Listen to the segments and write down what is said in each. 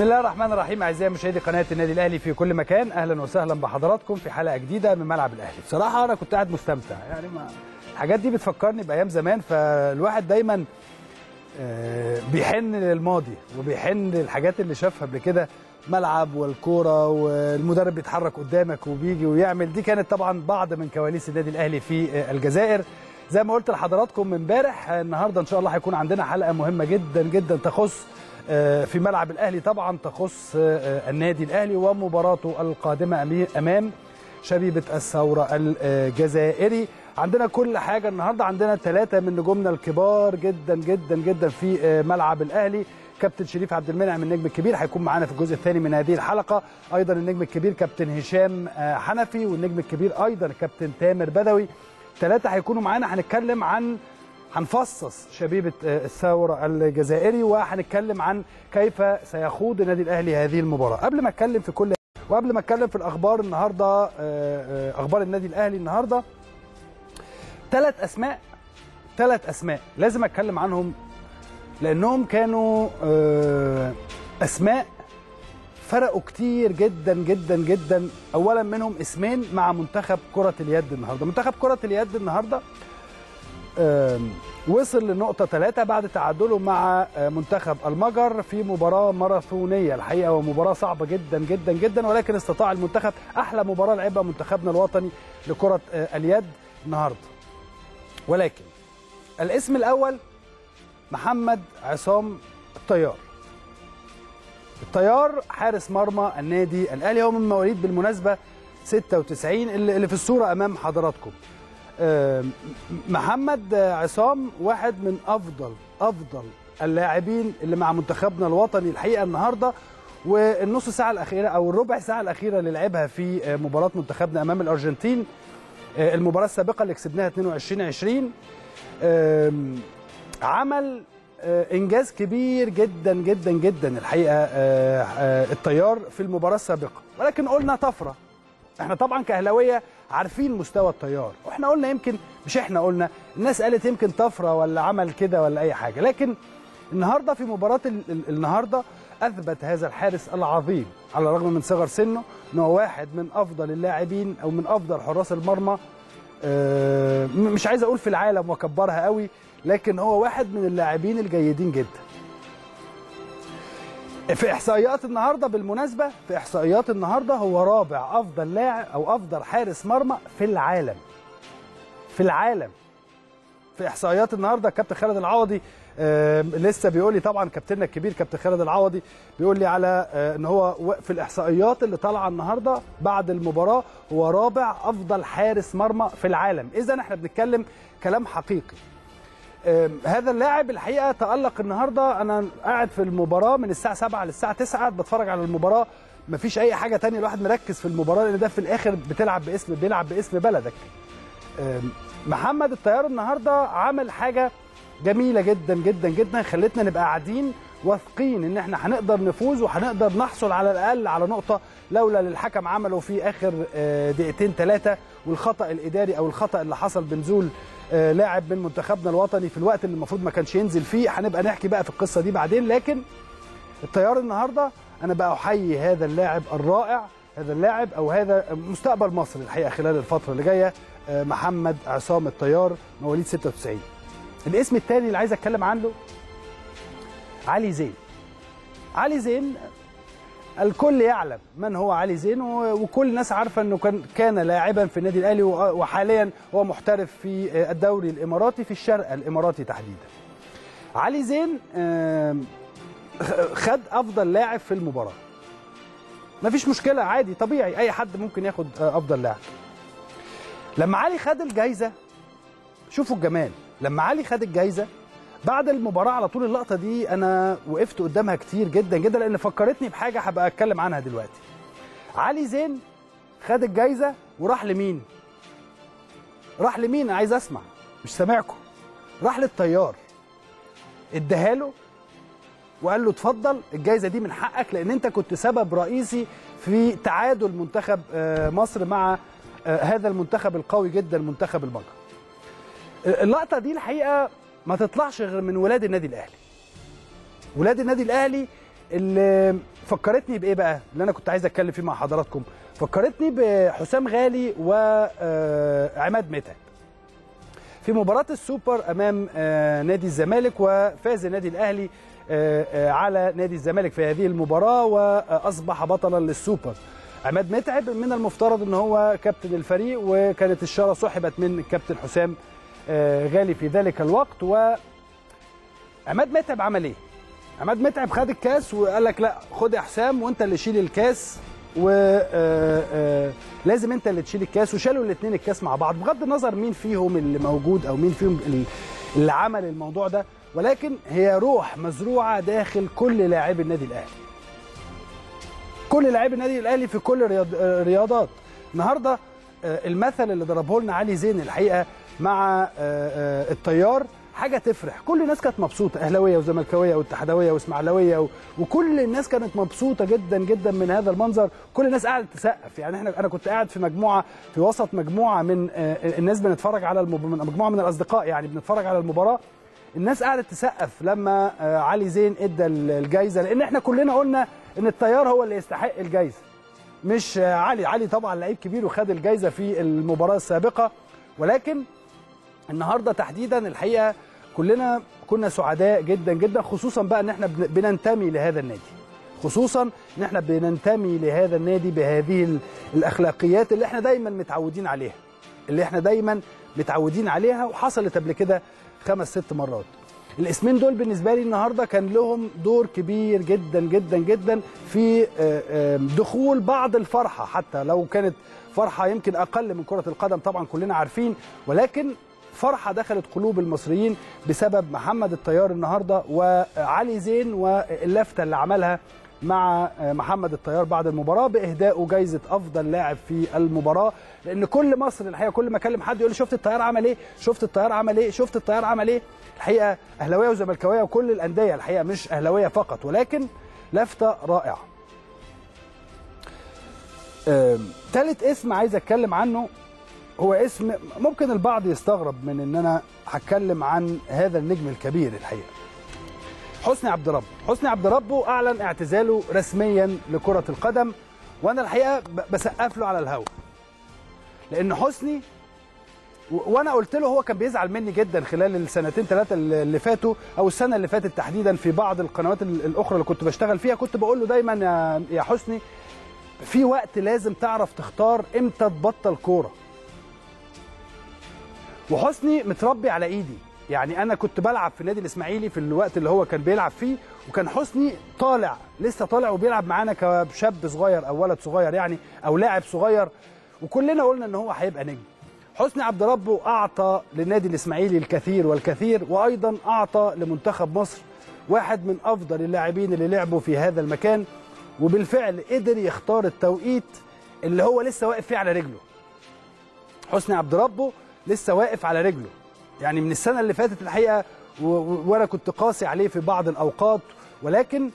الله الرحمن الرحيم. اعزائي مشاهدي قناه النادي الاهلي في كل مكان، اهلا وسهلا بحضراتكم في حلقه جديده من ملعب الاهلي. بصراحه انا كنت قاعد مستمتع، يعني الحاجات دي بتفكرني بايام زمان، فالواحد دايما بيحن للماضي وبيحن للحاجات اللي شافها قبل كده، ملعب والكوره والمدرب بيتحرك قدامك وبيجي ويعمل. دي كانت طبعا بعض من كواليس النادي الاهلي في الجزائر. زي ما قلت لحضراتكم من امبارح، النهارده ان شاء الله هيكون عندنا حلقه مهمه جدا جدا تخص في ملعب الاهلي، طبعا تخص النادي الاهلي ومباراته القادمه امام شبيبه الثوره الجزائري. عندنا كل حاجه النهارده، عندنا 3 من نجومنا الكبار جدا جدا جدا في ملعب الاهلي. كابتن شريف عبد المنعم النجم الكبير هيكون معانا في الجزء الثاني من هذه الحلقه، ايضا النجم الكبير كابتن هشام حنفي، والنجم الكبير ايضا كابتن تامر بدوي. 3 هيكونوا معانا. هنفصص شبيبه الثوره الجزائري، وهنتكلم عن كيف سيخوض النادي الاهلي هذه المباراه. قبل ما اتكلم في كل وقبل ما اتكلم في الاخبار النهارده، اخبار النادي الاهلي النهارده، 3 اسماء لازم اتكلم عنهم، لانهم كانوا اسماء فرقوا كتير جدا جدا جدا. اولا منهم اسمين مع منتخب كره اليد النهارده. منتخب كره اليد النهارده وصل لنقطة 3 بعد تعادله مع منتخب المجر في مباراة ماراثونية الحقيقة، ومباراة صعبة جدا جدا جدا، ولكن استطاع المنتخب أحلى مباراة لعبها منتخبنا الوطني لكرة اليد النهارده. ولكن الاسم الأول محمد عصام الطيار حارس مرمى النادي الأهلي، هو من مواليد بالمناسبة 96 اللي في الصورة أمام حضراتكم. محمد عصام واحد من افضل اللاعبين اللي مع منتخبنا الوطني الحقيقه النهارده، والنص ساعه الاخيره او الربع ساعه الاخيره اللي لعبها في مباراه منتخبنا امام الارجنتين، المباراه السابقه اللي كسبناها 22-20، عمل انجاز كبير جدا جدا جدا الحقيقه الطيار في المباراه السابقه. ولكن قلنا طفره. احنا طبعا كاهلاويه عارفين مستوى الطيار، واحنا قلنا يمكن مش احنا قلنا، الناس قالت يمكن طفره ولا عمل كده ولا اي حاجه. لكن النهارده في مباراه النهارده اثبت هذا الحارس العظيم على الرغم من صغر سنه انه هو واحد من افضل اللاعبين او من افضل حراس المرمى، مش عايز اقول في العالم واكبرها قوي، لكن هو واحد من اللاعبين الجيدين جدا. في احصائيات النهارده بالمناسبه، في احصائيات النهارده هو رابع افضل لاعب او افضل حارس مرمى في العالم. في احصائيات النهارده الكابتن خالد العوضي لسه بيقول لي، طبعا كابتننا الكبير كابتن خالد العوضي بيقول لي على ان هو في الاحصائيات اللي طالعه النهارده بعد المباراه هو رابع افضل حارس مرمى في العالم. اذا احنا بنتكلم كلام حقيقي. هذا اللاعب الحقيقه تألق النهارده. انا قاعد في المباراه من الساعه 7 للساعه 9 بتفرج على المباراه، مفيش اي حاجه ثانيه، الواحد مركز في المباراه لان ده في الاخر بيلعب باسم بلدك. محمد الطيار النهارده عمل حاجه جميله جدا جدا جدا، خلتنا نبقى قاعدين واثقين ان احنا هنقدر نفوز وهنقدر نحصل على الاقل على نقطه، لولا للحكم عمله في اخر 2-3 والخطا الاداري او الخطا اللي حصل بنزول لاعب من منتخبنا الوطني في الوقت اللي المفروض ما كانش ينزل فيه. هنبقى نحكي بقى في القصه دي بعدين. لكن الطيار النهارده انا بقى احيي هذا اللاعب الرائع، هذا اللاعب او هذا مستقبل مصر الحقيقه خلال الفتره اللي جايه، محمد عصام الطيار مواليد 96. الاسم الثاني اللي عايز اتكلم عنه علي زين. الكل يعلم من هو علي زين، وكل الناس عارفه انه كان لاعبا في النادي الاهلي، وحاليا هو محترف في الدوري الاماراتي في الشرق الاماراتي تحديدا. علي زين خد افضل لاعب في المباراه. مفيش مشكله، عادي طبيعي، اي حد ممكن ياخد افضل لاعب. لما علي خد الجايزه، شوفوا الجمال، لما علي خد الجايزه بعد المباراه على طول، اللقطه دي انا وقفت قدامها كتير جدا جدا لان فكرتني بحاجه هبقى اتكلم عنها دلوقتي. علي زين خد الجايزه وراح لمين؟ عايز اسمع، مش سامعكم. راح للطيار، اداها له وقال له اتفضل الجايزه دي من حقك، لان انت كنت سبب رئيسي في تعادل منتخب مصر مع هذا المنتخب القوي جدا منتخب المجر. اللقطه دي الحقيقه ما تطلعش غير من ولاد النادي الاهلي. ولاد النادي الاهلي اللي فكرتني بايه بقى اللي انا كنت عايز اتكلم فيه مع حضراتكم؟ فكرتني بحسام غالي وعماد متعب في مباراه السوبر امام نادي الزمالك، وفاز النادي الاهلي على نادي الزمالك في هذه المباراه واصبح بطلا للسوبر. عماد متعب من المفترض ان هو كابتن الفريق، وكانت الشاره سحبت من الكابتن حسام غالي في ذلك الوقت. وعماد متعب عمل ايه؟ عماد متعب خد الكاس وقال لك لا خد يا حسام وانت اللي شيل الكاس، ولازم انت اللي تشيل الكاس، وشالوا الاثنين الكاس مع بعض بغض النظر مين فيهم اللي موجود او مين فيهم اللي عمل الموضوع ده، ولكن هي روح مزروعه داخل كل لاعبي النادي الاهلي. كل لاعبي النادي الاهلي في كل الرياضات. النهارده المثل اللي ضربه لنا علي زين الحقيقه مع الطيار حاجه تفرح. كل الناس كانت مبسوطه، اهلاويه وزملكاويه واتحداويه واسماعيلاويه وكل الناس كانت مبسوطه جدا جدا من هذا المنظر. كل الناس قاعده تسقف. يعني انا كنت قاعد في مجموعه، في وسط مجموعه من الناس بنتفرج على مجموعه من الاصدقاء يعني بنتفرج على المباراه. الناس قاعده تسقف لما علي زين ادى الجائزه، لان احنا كلنا قلنا ان الطيار هو اللي يستحق الجائزه مش علي. علي طبعا لعيب كبير وخد الجائزه في المباراه السابقه، ولكن النهارده تحديدا الحقيقه كلنا كنا سعداء جدا جدا، خصوصا بقى ان احنا بننتمي لهذا النادي، خصوصا ان احنا بننتمي لهذا النادي بهذه الاخلاقيات اللي احنا دايما متعودين عليها، وحصلت قبل كده 5-6 مرات. الاسمين دول بالنسبه لي النهارده كان لهم دور كبير جدا جدا جدا في دخول بعض الفرحه، حتى لو كانت فرحه يمكن اقل من كره القدم طبعا كلنا عارفين، ولكن فرحه دخلت قلوب المصريين بسبب محمد الطيار النهارده وعلي زين واللفته اللي عملها مع محمد الطيار بعد المباراه باهدائه جائزه افضل لاعب في المباراه. لان كل مصر الحقيقه كل ما اكلم حد يقول لي شفت الطيار عمل ايه؟ شفت الطيار عمل ايه؟ شفت الطيار عمل ايه؟ الحقيقه اهلاويه وزملكاويه وكل الانديه الحقيقه مش اهلاويه فقط، ولكن لفته رائعه. ثالث اسم عايز اتكلم عنه هو اسم ممكن البعض يستغرب من ان انا هتكلم عن هذا النجم الكبير الحقيقه. حسني عبد ربه. حسني عبد ربه اعلن اعتزاله رسميا لكره القدم، وانا الحقيقه بسقف له على الهوا، لان حسني وانا قلت له هو كان بيزعل مني جدا خلال السنتين 3 اللي فاتوا او السنه اللي فاتت تحديدا في بعض القنوات الاخرى اللي كنت بشتغل فيها، كنت بقول له دايما يا حسني في وقت لازم تعرف تختار امتى تبطل كوره. وحسني متربي على ايدي، يعني انا كنت بلعب في النادي الاسماعيلي في الوقت اللي هو كان بيلعب فيه، وكان حسني لسه طالع وبيلعب معانا كشاب صغير او ولد صغير يعني او لاعب صغير، وكلنا قلنا ان هو هيبقى نجم. حسني عبد ربه اعطى للنادي الاسماعيلي الكثير والكثير، وايضا اعطى لمنتخب مصر، واحد من افضل اللاعبين اللي لعبوا في هذا المكان، وبالفعل قدر يختار التوقيت اللي هو لسه واقف فيه على رجله. حسني عبد ربه لسه واقف على رجله، يعني من السنه اللي فاتت الحقيقه وانا كنت قاسي عليه في بعض الاوقات، ولكن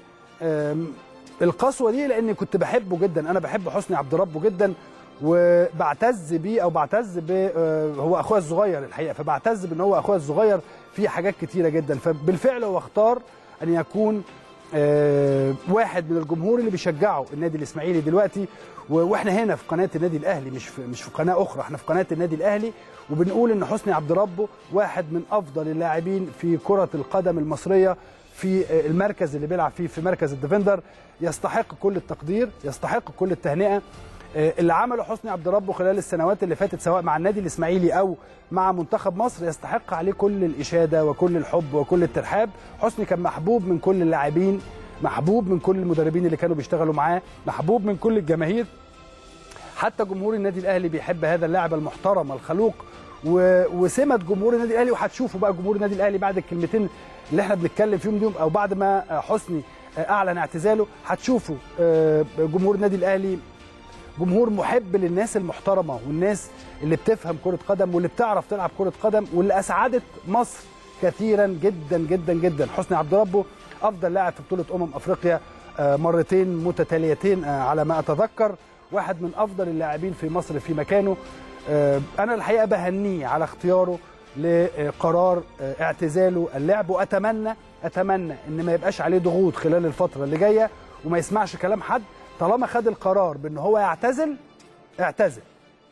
القسوه دي لاني كنت بحبه جدا. انا بحب حسني عبد ربه جدا وبعتز بيه او بعتز هو اخويا الصغير الحقيقه، فبعتز بان هو اخويا الصغير في حاجات كتيره جدا. فبالفعل هو اختار ان يكون واحد من الجمهور اللي بيشجعوا النادي الاسماعيلي دلوقتي، واحنا هنا في قناه النادي الاهلي مش في قناه اخرى، احنا في قناه النادي الاهلي، وبنقول ان حسني عبد ربه واحد من افضل اللاعبين في كره القدم المصريه في المركز اللي بيلعب فيه، في مركز الديفندر. يستحق كل التقدير، يستحق كل التهنئه. اللي عمله حسني عبد ربه خلال السنوات اللي فاتت سواء مع النادي الاسماعيلي او مع منتخب مصر يستحق عليه كل الاشاده وكل الحب وكل الترحاب. حسني كان محبوب من كل اللاعبين، محبوب من كل المدربين اللي كانوا بيشتغلوا معاه، محبوب من كل الجماهير، حتى جمهور النادي الاهلي بيحب هذا اللاعب المحترم الخلوق. وسمه جمهور النادي الاهلي، وهتشوفوا بقى جمهور النادي الاهلي بعد الكلمتين اللي احنا بنتكلم فيهم اليوم او بعد ما حسني اعلن اعتزاله، هتشوفوا جمهور النادي الاهلي جمهور محب للناس المحترمه والناس اللي بتفهم كره قدم واللي بتعرف تلعب كره قدم واللي اسعدت مصر كثيرا جدا جدا جدا. حسني عبد ربه افضل لاعب في بطوله افريقيا مرتين متتاليتين على ما اتذكر، واحد من افضل اللاعبين في مصر في مكانه. انا الحقيقه بهنيه على اختياره لقرار اعتزاله اللعب، واتمنى ان ما يبقاش عليه ضغوط خلال الفتره اللي جايه، وما يسمعش كلام حد. طالما خد القرار بان هو يعتزل اعتزل.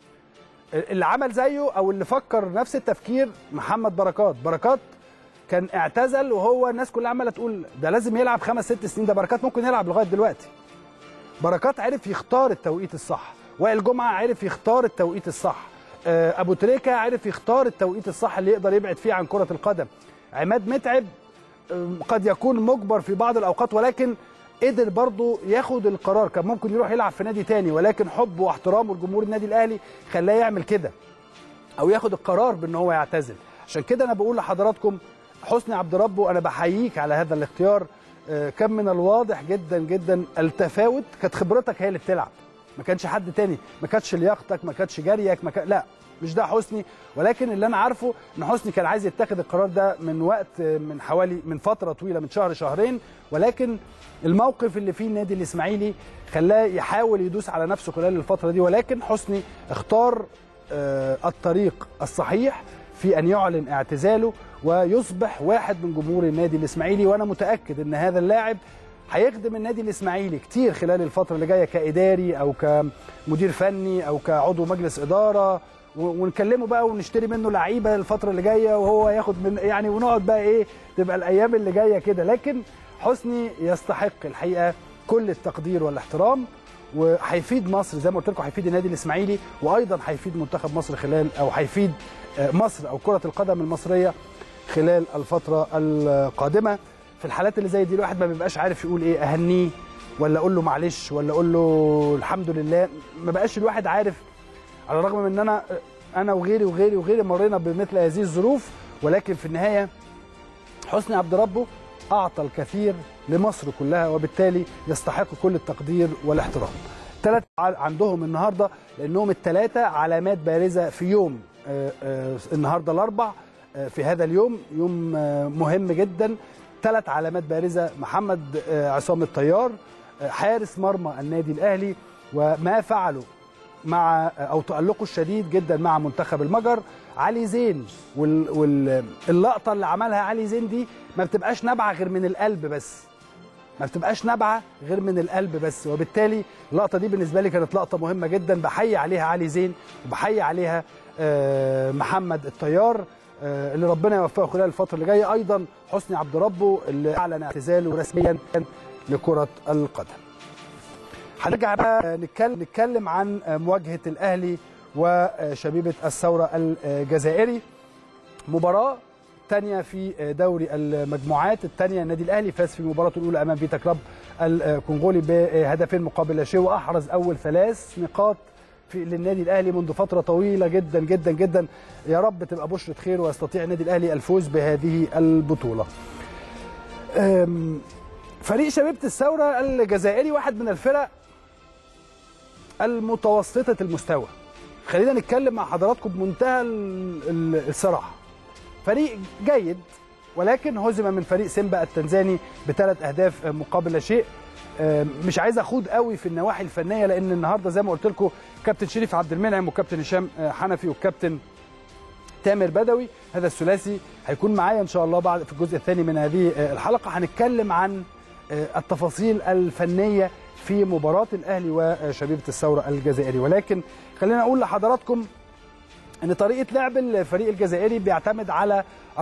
اللي عمل زيه او اللي فكر نفس التفكير محمد بركات كان اعتزل وهو الناس كلها عماله تقول ده لازم يلعب 5 6 سنين، ده بركات ممكن يلعب لغايه دلوقتي. بركات عرف يختار التوقيت الصح، وائل جمعه عرف يختار التوقيت الصح، ابو تريكه عرف يختار التوقيت الصح اللي يقدر يبعد فيه عن كره القدم. عماد متعب قد يكون مجبر في بعض الاوقات ولكن قدر برضه ياخد القرار. كان ممكن يروح يلعب في نادي تاني ولكن حبه واحترامه لجمهور النادي الاهلي خلاه يعمل كده او ياخد القرار بان هو يعتزل. عشان كده انا بقول لحضراتكم حسني عبد ربه انا بحييك على هذا الاختيار. كان من الواضح جدا جدا التفاوت، كانت خبرتك هي اللي بتلعب، ما كانش حد تاني، ما كانتش لياقتك، ما كانتش جريك، لا مش ده حسني. ولكن اللي انا عارفه ان حسني كان عايز يتخذ القرار ده من وقت، من فتره طويله، من شهر شهرين، ولكن الموقف اللي فيه النادي الاسماعيلي خلاه يحاول يدوس على نفسه خلال الفتره دي. ولكن حسني اختار الطريق الصحيح في ان يعلن اعتزاله ويصبح واحد من جمهور النادي الاسماعيلي. وانا متاكد ان هذا اللاعب هيخدم النادي الاسماعيلي كتير خلال الفتره اللي جايه كاداري او كمدير فني او كعضو مجلس اداره، ونكلمه بقى ونشتري منه لعيبه الفتره اللي جايه وهو ياخد من يعني، ونقعد بقى ايه تبقى الايام اللي جايه كده. لكن حسني يستحق الحقيقه كل التقدير والاحترام، وهيفيد مصر زي ما قلت لكم، هيفيد النادي الاسماعيلي وايضا هيفيد منتخب مصر خلال، او هيفيد مصر او كره القدم المصريه خلال الفتره القادمه. في الحالات اللي زي دي الواحد ما بيبقاش عارف يقول ايه، اهنيه ولا اقول له معلش ولا اقول له الحمد لله، ما بقاش الواحد عارف. على الرغم من ان انا وغيري مرينا بمثل هذه الظروف، ولكن في النهايه حسني عبد ربه اعطى الكثير لمصر كلها وبالتالي يستحق كل التقدير والاحترام. ثلاث عندهم النهارده لانهم الثلاثه علامات بارزه في يوم النهارده الاربع، في هذا اليوم يوم مهم جدا. 3 علامات بارزه: محمد عصام الطيار حارس مرمى النادي الاهلي وما فعله مع او تألقه الشديد جدا مع منتخب المجر. علي زين واللقطه اللي عملها علي زين دي ما بتبقاش نابعه غير من القلب بس، ما بتبقاش نابعه غير من القلب بس، وبالتالي اللقطه دي بالنسبه لي كانت لقطه مهمه جدا. بحيي عليها علي زين وبحيي عليها محمد الطيار اللي ربنا يوفقه خلال الفتره اللي جايه. ايضا حسني عبد ربه اللي اعلن اعتزاله رسميا لكره القدم. هنرجع بقى نتكلم عن مواجهه الاهلي وشبيبه الثوره الجزائري، مباراه ثانيه في دوري المجموعات الثانيه. النادي الاهلي فاز في مباراته الاولى امام فيتا كلوب الكونغولي بهدفين مقابل لا شيء، واحرز اول 3 نقاط للنادي الاهلي منذ فتره طويله جدا جدا جدا. يا رب تبقى بشرة خير ويستطيع النادي الاهلي الفوز بهذه البطوله. فريق شبيبه الثوره الجزائري واحد من الفرق المتوسطه المستوى. خلينا نتكلم مع حضراتكم بمنتهى الصراحه. فريق جيد ولكن هزم من فريق سيمبا التنزاني ب3 أهداف مقابل لا شيء. مش عايز اخوض قوي في النواحي الفنيه لان النهارده زي ما قلت لكم كابتن شريف عبد المنعم وكابتن هشام حنفي والكابتن تامر بدوي، هذا الثلاثي هيكون معايا ان شاء الله بعد في الجزء الثاني من هذه الحلقه. هنتكلم عن التفاصيل الفنيه في مباراه الاهلي وشبيبه الثوره الجزائري. ولكن خلينا اقول لحضراتكم ان طريقه لعب الفريق الجزائري بيعتمد على 4-3-3.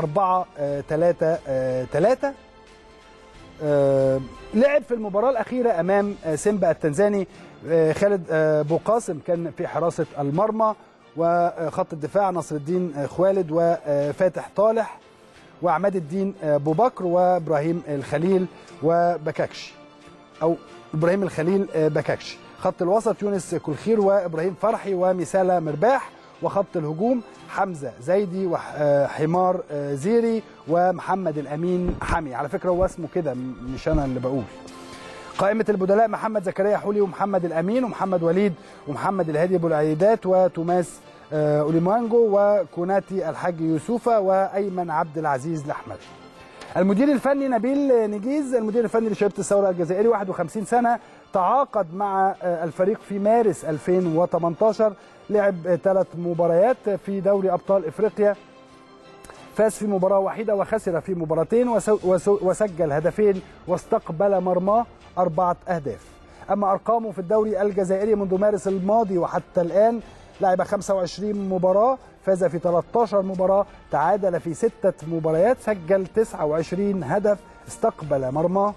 لعب في المباراة الأخيرة أمام سيمبا التنزاني خالد بوقاسم كان في حراسة المرمى، وخط الدفاع نصر الدين خوالد وفاتح طالح وعماد الدين أبو بكر وإبراهيم الخليل وبكاكشي أو إبراهيم الخليل بكاكشي. خط الوسط يونس كلخير وإبراهيم فرحي ومسالة مرباح، وخط الهجوم حمزة زيدي وحمار زيري ومحمد الأمين حمي. على فكرة هو اسمه كده مش أنا اللي بقول. قائمة البدلاء: محمد زكريا حولي ومحمد الأمين ومحمد وليد ومحمد الهادي أبو العيدات وتوماس أوليمانجو وكوناتي الحاج يوسوفة وأيمن عبد العزيز الأحمد. المدير الفني نبيل نجيز، المدير الفني لشبيبة الثورة الجزائري، 51 سنة، تعاقد مع الفريق في مارس 2018. لعب 3 مباريات في دوري أبطال إفريقيا فاز في مباراة واحدة وخسر في مباراتين وسجل هدفين واستقبل مرماه 4 أهداف. أما أرقامه في الدوري الجزائري منذ مارس الماضي وحتى الآن: لعب 25 مباراة، فاز في 13 مباراة، تعادل في 6 مباريات، سجل 29 هدف، استقبل مرماه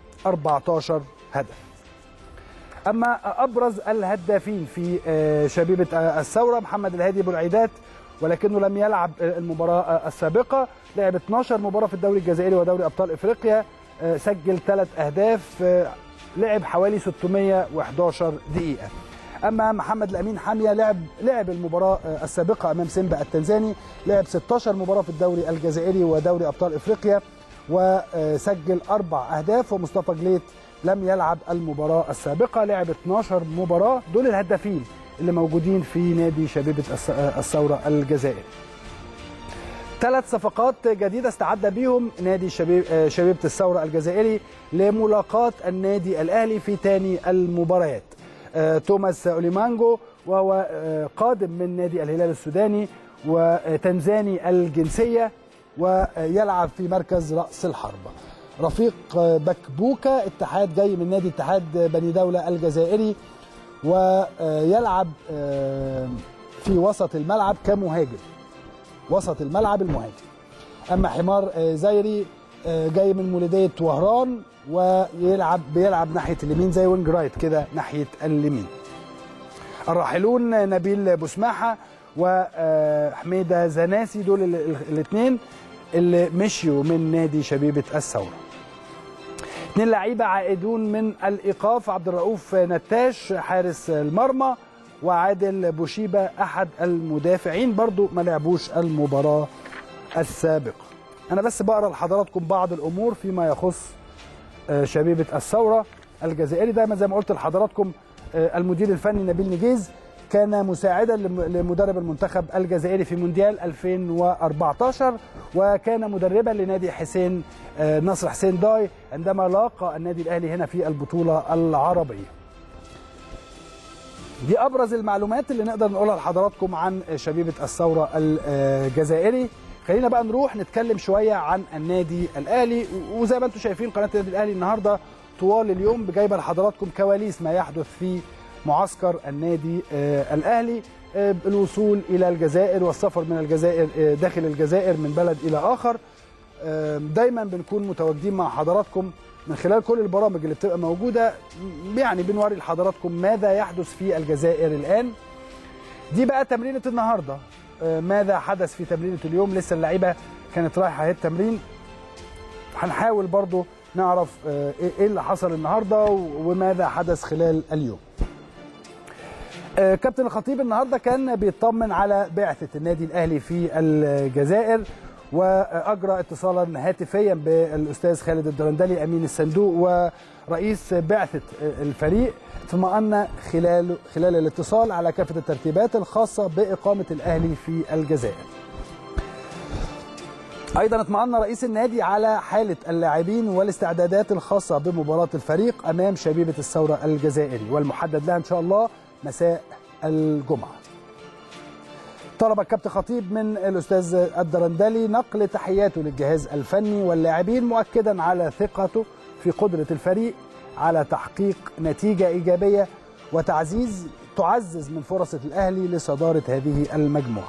14 هدف. أما أبرز الهدافين في شبيبة الثورة: محمد الهادي بوالعيدات، ولكنه لم يلعب المباراة السابقة. لعب 12 مباراة في الدوري الجزائري ودوري أبطال إفريقيا، سجل 3 أهداف، لعب حوالي 611 دقيقة. أما محمد الأمين حامية لعب المباراة السابقة أمام سيمبا التنزاني، لعب 16 مباراة في الدوري الجزائري ودوري أبطال إفريقيا وسجل 4 أهداف. ومصطفى جليت لم يلعب المباراة السابقة، لعب 12 مباراة. دول الهدافين اللي موجودين في نادي شبيبة الثورة الجزائري. 3 صفقات جديدة استعد بهم نادي شبيبة الثورة الجزائري لملاقاة النادي الأهلي في ثاني المباريات. توماس أوليمانجو، وهو قادم من نادي الهلال السوداني وتنزاني الجنسية ويلعب في مركز رأس الحربة. رفيق بكبوكا اتحاد، جاي من نادي اتحاد بني دولة الجزائري ويلعب في وسط الملعب كمهاجم، وسط الملعب المهاجم. أما حمار زيري جاي من مولودية وهران بيلعب ناحية اليمين زي وينج رايت كده ناحية اليمين. الراحلون نبيل بوسماحة وحميدة زناسي، دول الاثنين اللي مشيوا من نادي شبيبة الثورة. 2 لعيبة عائدون من الإيقاف: عبد الرؤوف نتاش حارس المرمى، وعادل بوشيبة أحد المدافعين، برضو ما لعبوش المباراة السابقة. أنا بس بقرأ لحضراتكم بعض الأمور فيما يخص شبيبة الثورة الجزائري. دايما زي ما قلت لحضراتكم المدير الفني نبيل نجيز كان مساعدا لمدرب المنتخب الجزائري في مونديال 2014، وكان مدربا لنادي نصر حسين داي عندما لاقى النادي الأهلي هنا في البطولة العربية. دي أبرز المعلومات اللي نقدر نقولها لحضراتكم عن شبيبة الثورة الجزائري. خلينا بقى نروح نتكلم شوية عن النادي الأهلي. وزي ما انتم شايفين قناة النادي الأهلي النهاردة طوال اليوم جايبة لحضراتكم كواليس ما يحدث في معسكر النادي الأهلي، الوصول إلى الجزائر والسفر من الجزائر داخل الجزائر من بلد إلى آخر. دايما بنكون متواجدين مع حضراتكم من خلال كل البرامج اللي بتبقى موجودة، يعني بنوري لحضراتكم ماذا يحدث في الجزائر الآن. دي بقى تمرينة النهاردة، ماذا حدث في تمرينة اليوم. لسه اللعيبة كانت رايحة هي التمرين، هنحاول برضو نعرف ايه اللي حصل النهاردة وماذا حدث خلال اليوم. كابتن الخطيب النهاردة كان بيطمن على بعثة النادي الأهلي في الجزائر، وأجرى اتصالا هاتفيا بالأستاذ خالد الدرندلي أمين الصندوق ورئيس بعثة الفريق. اطمأن خلال الاتصال على كافة الترتيبات الخاصة بإقامة الأهلي في الجزائر. أيضا اطمأن رئيس النادي على حالة اللاعبين والاستعدادات الخاصة بمباراة الفريق أمام شبيبة الثورة الجزائري، والمحدد لها إن شاء الله مساء الجمعة. طلب الكابتن خطيب من الأستاذ الدرندلي نقل تحياته للجهاز الفني واللاعبين، مؤكدا على ثقته في قدرة الفريق على تحقيق نتيجة إيجابية تعزز من فرص الأهلي لصدارة هذه المجموعة.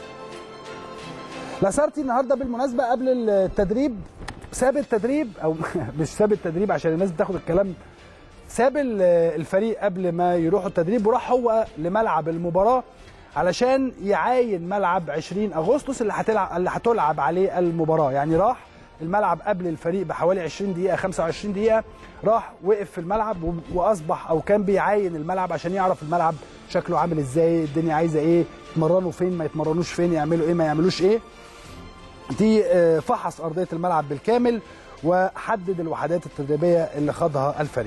لاسارتي النهارده بالمناسبة قبل التدريب ساب التدريب، أو مش ساب التدريب عشان الناس بتاخد الكلام، ساب الفريق قبل ما يروحوا التدريب وراح هو لملعب المباراة علشان يعاين ملعب 20 أغسطس اللي هتلعب عليه المباراة. يعني راح الملعب قبل الفريق بحوالي 20 دقيقة 25 دقيقة، راح وقف في الملعب وأصبح أو كان بيعاين الملعب عشان يعرف الملعب شكله عامل إزاي، الدنيا عايزة إيه، يتمرنوا فين ما يتمرنوش فين، يعملوا إيه ما يعملوش إيه. دي فحص أرضية الملعب بالكامل وحدد الوحدات التدريبية اللي خاضها الفريق.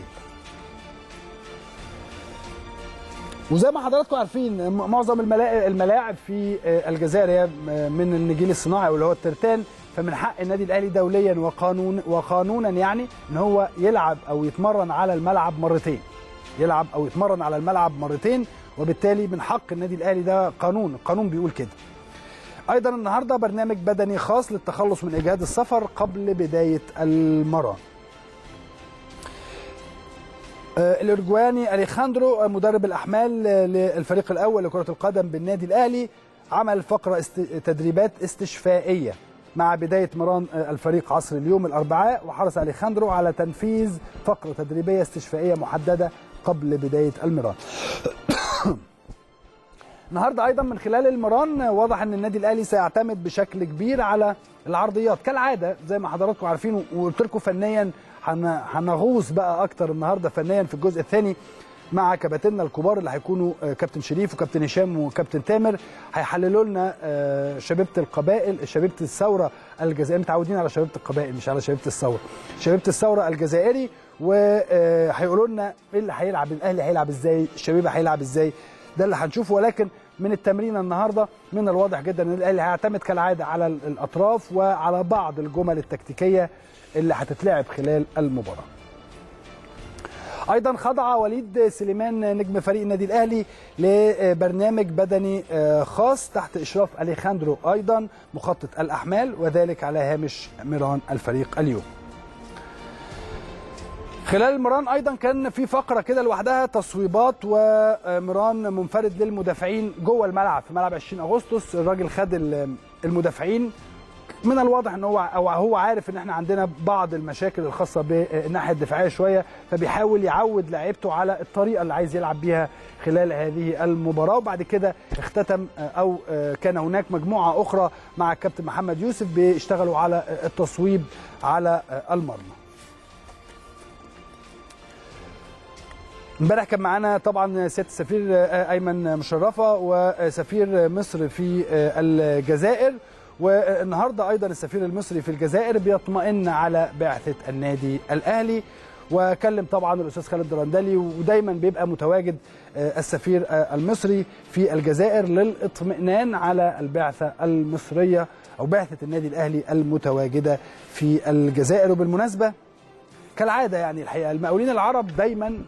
وزي ما حضراتكم عارفين معظم الملاعب في الجزائر هي من النجيل الصناعي واللي هو الترتان، فمن حق النادي الاهلي دوليا وقانونا يعني ان هو يلعب او يتمرن على الملعب مرتين، وبالتالي من حق النادي الاهلي، ده القانون بيقول كده. ايضا النهارده برنامج بدني خاص للتخلص من اجهاد السفر قبل بدايه المران. الأورجواني أليخاندرو مدرب الأحمال للفريق الأول لكرة القدم بالنادي الأهلي عمل فقرة تدريبات استشفائية مع بداية مران الفريق عصر اليوم الأربعاء، وحرص أليخاندرو على تنفيذ فقرة تدريبية استشفائية محددة قبل بداية المران. النهارده ايضا من خلال المران واضح ان النادي الاهلي سيعتمد بشكل كبير على العرضيات كالعاده زي ما حضراتكم عارفين، وقلت لكم فنيا هنغوص بقى اكتر النهارده فنيا في الجزء الثاني مع كباتننا الكبار اللي هيكونوا كابتن شريف وكابتن هشام وكابتن تامر، هيحللوا لنا شبيبه القبائل، شبيبه الثوره الجزائريه، متعودين على شبيبه القبائل مش على شبيبه الثوره، شبيبه الثوره الجزائري، وهيقولوا لنا ايه اللي هيلعب، الاهلي هيلعب ازاي، الشبيبه هيلعب ازاي، ده اللي هنشوفه. ولكن من التمرين النهارده من الواضح جدا ان الاهلي هيعتمد كالعاده على الاطراف وعلى بعض الجمل التكتيكيه اللي هتتلعب خلال المباراه. ايضا خضع وليد سليمان نجم فريق النادي الاهلي لبرنامج بدني خاص تحت اشراف أليخاندرو ايضا مخطط الاحمال، وذلك على هامش مران الفريق اليوم. خلال المران ايضا كان في فقره كده لوحدها تصويبات ومران منفرد للمدافعين جوه الملعب في ملعب 20 اغسطس. الراجل خد المدافعين، من الواضح ان هو عارف ان احنا عندنا بعض المشاكل الخاصه بالناحيه الدفاعيه شويه، فبيحاول يعود لاعيبته على الطريقه اللي عايز يلعب بيها خلال هذه المباراه. وبعد كده اختتم او كان هناك مجموعه اخرى مع الكابتن محمد يوسف بيشتغلوا على التصويب على المرمى. امبارح كان معانا طبعا سياده السفير ايمن مشرفه وسفير مصر في الجزائر، والنهارده ايضا السفير المصري في الجزائر بيطمئن على بعثه النادي الاهلي، وكلم طبعا الاستاذ خالد درندلي، ودايما بيبقى متواجد السفير المصري في الجزائر للاطمئنان على البعثه المصريه او بعثه النادي الاهلي المتواجده في الجزائر. وبالمناسبه كالعاده يعني الحقيقه المقاولين العرب دايما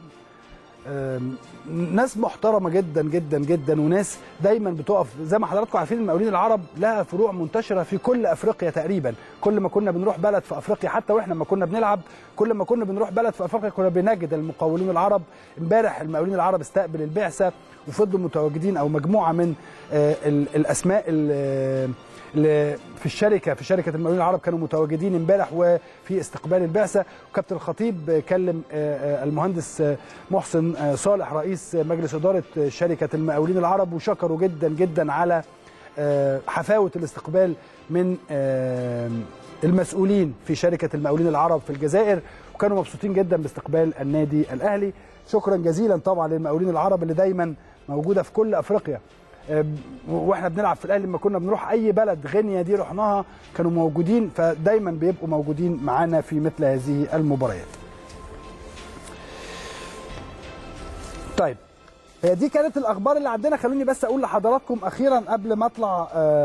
ناس محترمه جدا جدا جدا، وناس دايما بتقف زي ما حضراتكم عارفين. المقاولين العرب لها فروع منتشره في كل افريقيا تقريبا، كل ما كنا بنروح بلد في افريقيا حتى واحنا ما كنا بنلعب، كل ما كنا بنروح بلد في افريقيا كنا بنجد المقاولين العرب. امبارح المقاولين العرب استقبل البعثه وفضلوا متواجدين او مجموعه من الاسماء اللي في شركه المقاولين العرب كانوا متواجدين امبارح وفي استقبال البعثه. وكابتن الخطيب كلم المهندس محسن صالح رئيس مجلس اداره شركه المقاولين العرب، وشكروا جدا جدا على حفاوه الاستقبال من المسؤولين في شركه المقاولين العرب في الجزائر، وكانوا مبسوطين جدا باستقبال النادي الاهلي. شكرا جزيلا طبعا للمقاولين العرب اللي دايما موجوده في كل افريقيا، واحنا بنلعب في الاهلي لما كنا بنروح اي بلد، غينيا دي رحناها كانوا موجودين، فدايما بيبقوا موجودين معانا في مثل هذه المباريات. طيب دي كانت الاخبار اللي عندنا. خلوني بس اقول لحضراتكم اخيرا قبل ما اطلع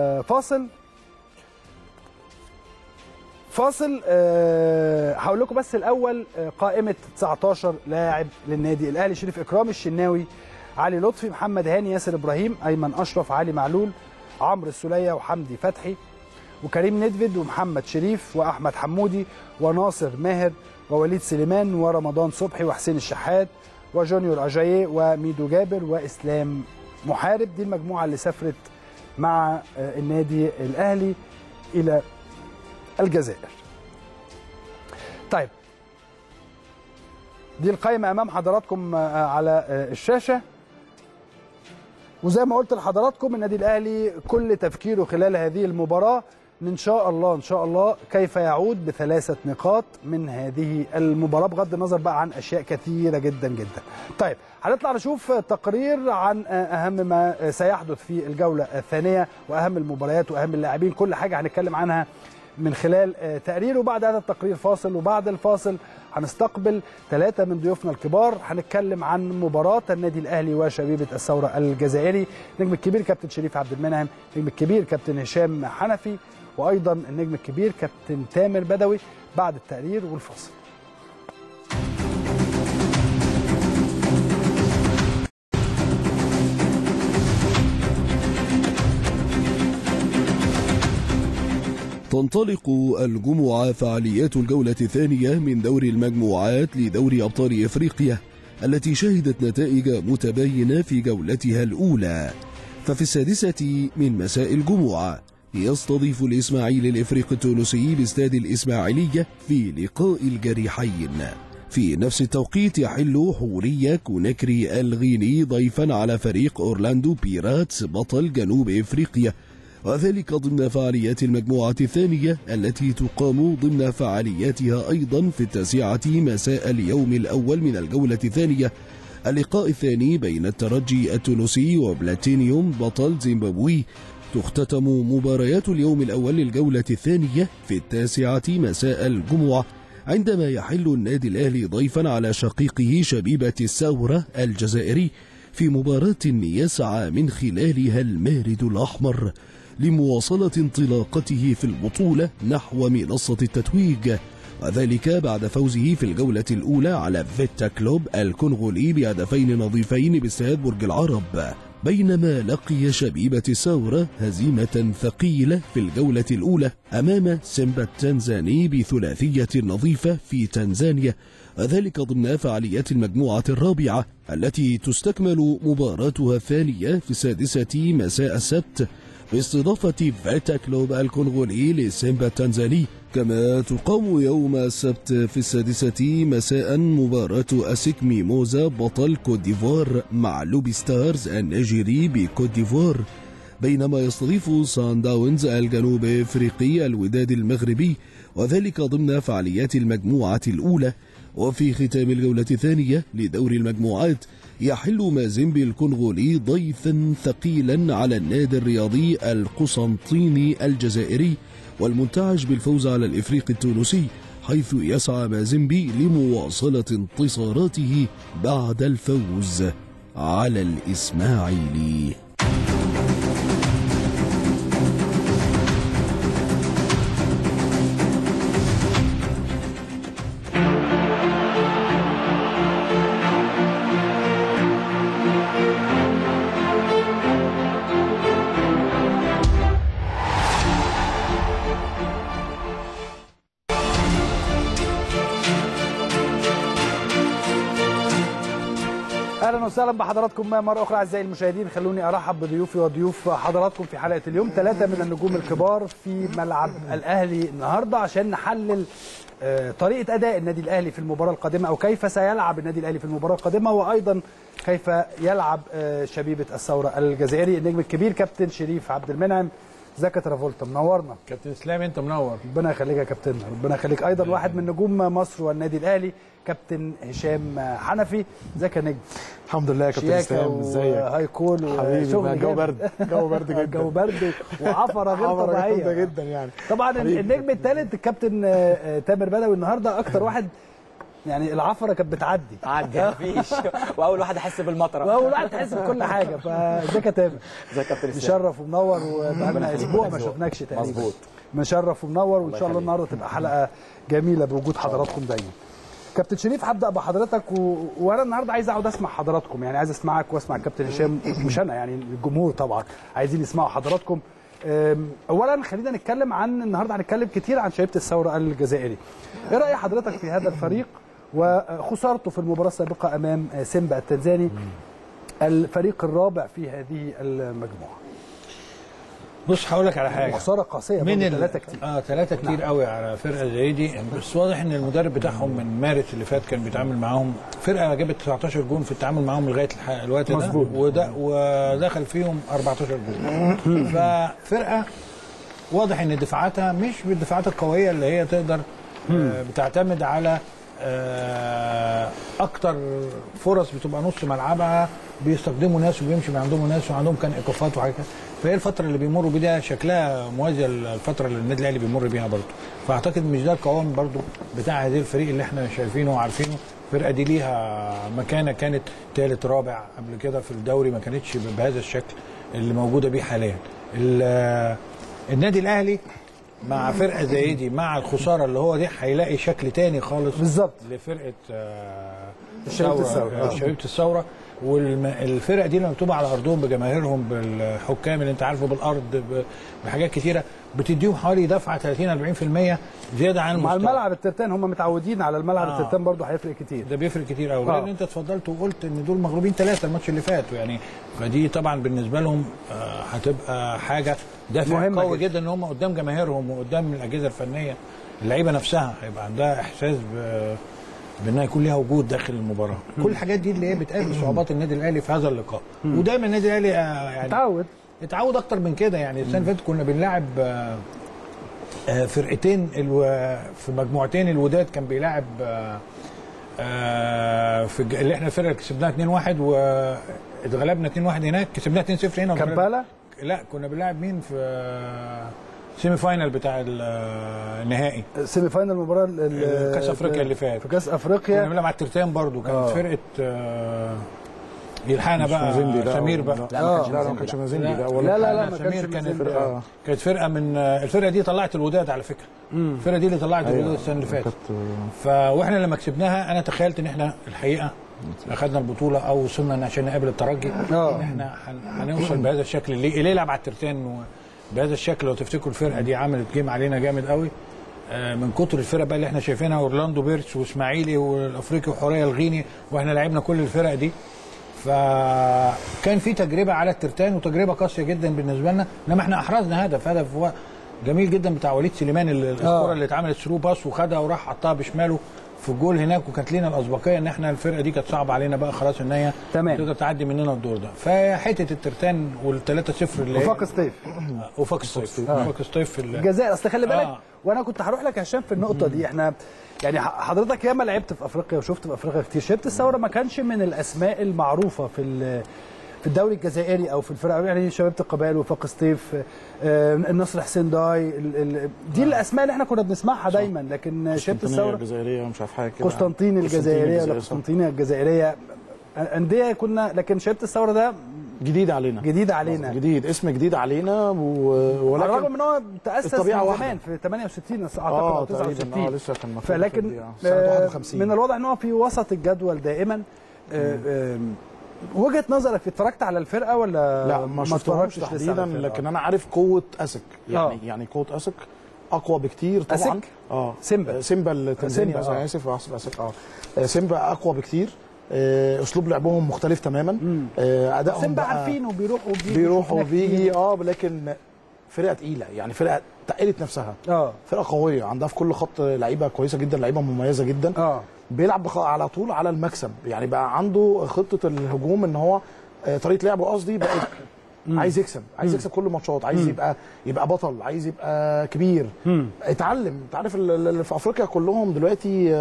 فاصل هقول لكم بس الاول قائمه 19 لاعب للنادي الاهلي: شريف اكرامي، الشناوي، علي لطفي، محمد هاني، ياسر ابراهيم، ايمن اشرف، علي معلول، عمرو السوليه، وحمدي فتحي، وكريم ندفد، ومحمد شريف، واحمد حمودي، وناصر ماهر، ووليد سليمان، ورمضان صبحي، وحسين الشحات، وجونيور اجاييه، وميدو جابر، واسلام محارب. دي المجموعه اللي سافرت مع النادي الاهلي الى الجزائر. طيب دي القائمه امام حضراتكم على الشاشه، وزي ما قلت لحضراتكم النادي الاهلي كل تفكيره خلال هذه المباراه ان شاء الله كيف يعود ب3 نقاط من هذه المباراه، بغض النظر بقى عن اشياء كثيره جدا جدا. طيب هنطلع نشوف تقرير عن اهم ما سيحدث في الجوله الثانيه واهم المباريات واهم اللاعبين، كل حاجه هنتكلم عنها من خلال تقرير. وبعد هذا التقرير فاصل، وبعد الفاصل هنستقبل 3 من ضيوفنا الكبار. هنتكلم عن مباراة النادي الأهلي وشبيبة الثورة الجزائري، النجم الكبير كابتن شريف عبد المنعم، النجم الكبير كابتن هشام حنفي، وأيضا النجم الكبير كابتن تامر بدوي، بعد التقرير والفاصل. تنطلق الجمعة فعاليات الجولة الثانية من دوري المجموعات لدوري أبطال إفريقيا التي شهدت نتائج متباينة في جولتها الأولى. ففي السادسة من مساء الجمعة يستضيف الإسماعيلي الإفريقي التونسي باستاد الإسماعيلية في لقاء الجريحين. في نفس التوقيت يحل حورية كوناكري الغيني ضيفا على فريق أورلاندو بيراتس بطل جنوب إفريقيا، وذلك ضمن فعاليات المجموعة الثانية التي تقام ضمن فعالياتها أيضا في 9 مساء اليوم الأول من الجولة الثانية. اللقاء الثاني بين الترجي التونسي وبلاتينيوم بطل زيمبابوي. تختتم مباريات اليوم الأول للجولة الثانية في 9 مساء الجمعة عندما يحل النادي الأهلي ضيفا على شقيقه شبيبة الثورة الجزائري في مباراة يسعى من خلالها المارد الأحمر لمواصلة انطلاقته في البطولة نحو منصة التتويج، وذلك بعد فوزه في الجولة الأولى على فيتا كلوب الكونغولي بهدفين نظيفين باستاد برج العرب، بينما لقي شبيبة الثورة هزيمة ثقيلة في الجولة الأولى أمام سيمبا التنزاني بثلاثية نظيفة في تنزانيا، وذلك ضمن فعاليات المجموعة الرابعة التي تستكمل مباراتها الثانية في 6 مساء السبت باستضافة فيتا كلوب الكونغولي لسيمبا التنزاني. كما تقام يوم السبت في 6 مساء مباراة أسيك ميموزا بطل كوت ديفوار مع لوبي ستارز النيجيري بكوت ديفوار، بينما يستضيف سان داونز الجنوب افريقي الوداد المغربي، وذلك ضمن فعاليات المجموعة الأولى. وفي ختام الجولة الثانية لدور المجموعات يحل مازيمبي الكونغولي ضيفا ثقيلا على النادي الرياضي القسنطيني الجزائري والمنتعج بالفوز على الإفريقي التونسي، حيث يسعى مازيمبي لمواصلة انتصاراته بعد الفوز على الإسماعيلي. اهلا وسهلا بحضراتكم مره اخرى اعزائي المشاهدين. خلوني ارحب بضيوفي وضيوف حضراتكم في حلقه اليوم. 3 من النجوم الكبار في ملعب الاهلي النهارده عشان نحلل طريقه اداء النادي الاهلي في المباراه القادمه، او كيف سيلعب النادي الاهلي في المباراه القادمه، وايضا كيف يلعب شبيبه الثوره الجزائري النجم الكبير كابتن شريف عبد المنعم. ازيك يا ترافولتا؟ منورنا. كابتن اسلام انت منور. ربنا يخليك يا كابتن، ربنا يخليك. ايضا واحد من نجوم مصر والنادي الاهلي كابتن هشام حنفي. ازيك يا نجم؟ الحمد لله يا كابتن اسلام. ازيك؟ هاي كول حبيبي. جو برد جدا. جو برد وعفره غير طبيعيه. جامده جدا يعني. طبعا النجم الثالث الكابتن تامر بدوي النهارده اكتر واحد يعني العفره كانت بتعدي مفيش واول واحد احس بالمطره واول واحد تحس بكل حاجه. فازيك يا تامر؟ ازيك يا كابتن اسلام؟ مشرف ومنور، وبقالنا اسبوع ما شفناكش تقريبا. مظبوط. مشرف ومنور، وان شاء الله النهارده تبقى حلقه جميله بوجود حضراتكم دايما. كابتن شريف هبدا بحضرتك وانا النهارده عايز اقعد اسمع حضراتكم، يعني عايز اسمعك واسمع الكابتن هشام، مش انا يعني الجمهور طبعا عايزين يسمعوا حضراتكم. اولا خلينا نتكلم عن النهارده، هنتكلم كتير عن شبيبه الثوره الجزائري. ايه راي حضرتك في هذا الفريق وخسارته في المباراه السابقه امام سيمبا التنزاني، الفريق الرابع في هذه المجموعه؟ بص هقول لك على حاجه. خساره قاسيه من 3 كتير. 3 كتير قوي على فرقه زي دي، بس واضح ان المدرب بتاعهم من مارس اللي فات كان بيتعامل معاهم فرقه جابت 19 جون في التعامل معاهم لغايه الوقت ده. مظبوط. ودخل فيهم 14 جون. ففرقه واضح ان دفاعاتها مش بالدفاعات القويه اللي هي تقدر بتعتمد على اكتر فرص بتبقى نص ملعبها بيستخدموا ناس وبيمشي من عندهم ناس وعندهم كان ايقافات وحاجات. فهي الفتره اللي بيمروا بيها شكلها موازيه للفتره اللي النادي الاهلي بيمر بيها برضه. فاعتقد مش ده القوام برضه بتاع هذه الفريق اللي احنا شايفينه وعارفينه. الفرقه دي ليها مكانه، كانت ثالث رابع قبل كده في الدوري، ما كانتش بهذا الشكل اللي موجوده بيه حاليا. النادي الاهلي مع فرقه زي دي مع الخساره اللي هو دي هيلاقي شكل تاني خالص بالظبط لفرقه شبيبه الثوره. والفرق دي لما بتبقى على ارضهم بجماهيرهم بالحكام اللي انت عارفه بالارض بحاجات كتيره، بتديهم حوالي دفعه 30-40% زياده عن مع المستوى. الملعب الترتان هم متعودين على الملعب الترتان برضه هيفرق كتير. ده بيفرق كتير قوي. لان انت اتفضلت وقلت ان دول مغلوبين 3 الماتش اللي فات يعني، فدي طبعا بالنسبه لهم هتبقى حاجه دافع قوي جدا ان هم قدام جماهيرهم وقدام الاجهزه الفنيه. اللعيبه نفسها هيبقى عندها احساس بانها يكون ليها وجود داخل المباراه. كل الحاجات دي اللي هي بتقابل صعوبات النادي الاهلي في هذا اللقاء. ودايما النادي الاهلي يعني اتعود اكتر من كده. يعني السنه اللي فاتت كنا بنلاعب فرقتين في مجموعتين. الوداد كان بيلاعب في اللي احنا الفرقه كسبناها 2-1 واتغلبنا 2-1 هناك، كسبناها 2-0 هنا. كمبالا؟ لا كنا بنلاعب مين في سيمي فاينل بتاع النهائي. سيمي فاينل المباراه كاس افريقيا اللي فات. في كاس افريقيا كنا بنلعب على الترتان برضو. كانت فرقه يلحقنا بقى سمير بقى. لا ما كانش مازندي ده ولا لا ما سمير. كانت فرقه من الفرقه دي طلعت الوداد على فكره. الفرقه دي اللي طلعت الوداد السنه اللي فاتت. واحنا لما كسبناها انا تخيلت ان احنا الحقيقه اخذنا البطوله او وصلنا عشان نقابل الترجي. احنا هنوصل بهذا الشكل اللي يلعب على الترتان بهذا الشكل. لو تفتكروا الفرقه دي عملت جيم علينا جامد قوي من كتر الفرق بقى اللي احنا شايفينها، اورلاندو بيرتس واسماعيلي والافريقي وحوريه الغيني، واحنا لعبنا كل الفرق دي. فكان في تجربه على الترتان وتجربه قاسيه جدا بالنسبه لنا. انما احنا احرزنا هدف جميل جدا بتاع وليد سليمان، الكره اللي اتعملت ثرو باس وخدها وراح حطها بشماله في الجول هناك، وكانت لنا الاسبقيه ان احنا الفرقه دي كانت صعبه علينا بقى خلاص ان هي تقدر تعدي مننا الدور ده. فحته الترتان وال3-0 اللي وفاق سطيف وفاق سطيف في الجزائر. اصل خلي بالك وانا كنت هروح لك يا هشام في النقطه دي. احنا يعني حضرتك ياما لعبت في افريقيا وشفت في افريقيا كتير. شبت الثوره ما كانش من الاسماء المعروفه في الدوري الجزائري او في الفرق، يعني شباب القبائل وفاق سطيف، النصر حسين داي، دي الاسماء اللي احنا كنا بنسمعها دايما. لكن شبت الثوره الجزائريه مش عارف حاجه كده، قسطنطين الجزائريه ولا قسطنطينيه الجزائريه، انديه كنا. لكن شبت الثوره ده جديد علينا اسم جديد علينا ولكن على الرغم ان هو تاسس من زمان في 68 اعتقد او 69 لسه كان فلكن من الواضح ان هو في وسط الجدول دائما. وجهه نظرك اتفرجت على الفرقه ولا لا ما شفتهمش تحديدا، لكن انا عارف قوه اسك يعني قوه اسك اقوى بكتير طبعا. سيمبا التنزاني انا اسف اسك سيمبا اقوى بكتير. اسلوب لعبهم مختلف تماما. ادائهم سيمبا عارفين وبيروحوا وبيجي لكن فرقه تقيله، يعني فرقه تقلت نفسها. فرقه قويه عندها في كل خط لعيبه كويسه جدا، لعيبه مميزه جدا. بيلعب على طول على المكسب، يعني بقى عنده خطه الهجوم ان هو طريقه لعبه قصدي بقت عايز يكسب كل الماتشات، عايز يبقى بطل، عايز يبقى كبير. اتعلم. انت عارف اللي في افريقيا كلهم دلوقتي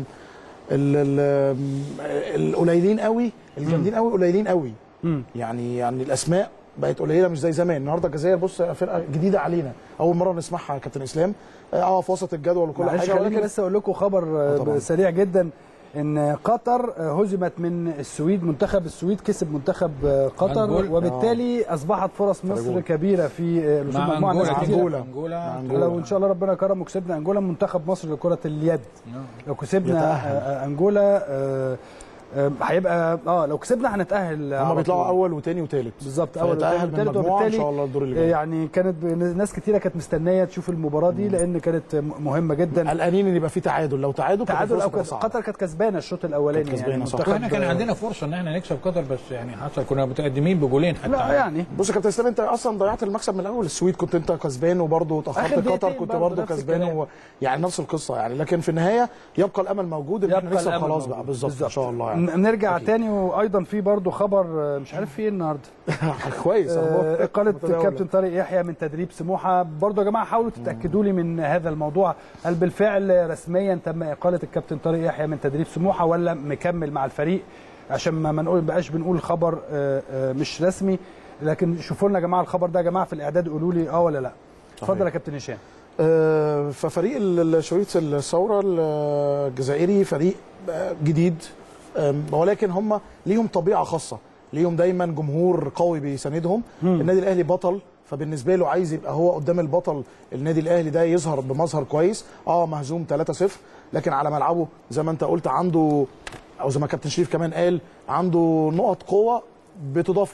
القليلين قوي، الجامدين قوي قليلين قوي. يعني الاسماء بقت قليله مش زي زمان. النهارده الجزائر بص فرقه جديده علينا، اول مره نسمعها كابتن اسلام في وسط الجدول وكل حاجه. ولكن بس اقول لكم خبر سريع جدا ان قطر هزمت من السويد. منتخب السويد كسب منتخب قطر، وبالتالي اصبحت فرص مصر كبيره في مجموعه انجولا. لو ان شاء الله ربنا كرم وكسبنا انجولا، منتخب مصر لكره اليد لو كسبنا انجولا هيبقى لو كسبنا هنتاهل. هم بيطلعوا اول وثاني وثالث بالظبط، اول وثاني وثالث، وبالتالي ان شاء الله الدور اللي جاي. يعني كانت ناس كتيره كانت مستنيه تشوف المباراه دي لان كانت مهمه جدا. قلقانين ان يبقى في تعادل، لو تعادل او قطر كانت كسبانه الشوط الاولاني يعني. احنا كان عندنا فرصه ان احنا نكسب قطر، بس يعني حصل كنا متقدمين بجولين حتى. لا يعني بص يا كابتن اسلام، انت اصلا ضيعت المكسب من الاول. السويد كنت انت كسبان وبرده تاخرت، قطر كنت برده كسبان يعني نفس القصه يعني. لكن في النهايه يبقى الامل موجود ان احنا نكسب خلاص بقى. بالظبط ان شاء الله يعني. نرجع تاني. وايضا في برضه خبر مش عارف في ايه النهارده كويس، اقاله الكابتن طارق يحيى من تدريب سموحه. برضه يا جماعه حاولوا تتاكدوا لي من هذا الموضوع، هل بالفعل رسميا تم اقاله الكابتن طارق يحيى من تدريب سموحه ولا مكمل مع الفريق؟ عشان ما نبقاش بنقول خبر مش رسمي. لكن شوفوا لنا يا جماعه الخبر ده يا جماعه في الاعداد، قولوا لي ولا لا. اتفضل يا كابتن هشام. ففريق شريط الثوره الجزائري فريق جديد، ولكن هم ليهم طبيعه خاصه، ليهم دايما جمهور قوي بيساندهم. النادي الاهلي بطل، فبالنسبه له عايز يبقى هو قدام البطل النادي الاهلي ده يظهر بمظهر كويس. مهزوم 3-0 لكن على ملعبه زي ما انت قلت عنده، او زي ما كابتن شريف كمان قال، عنده نقط قوه بتضاف له.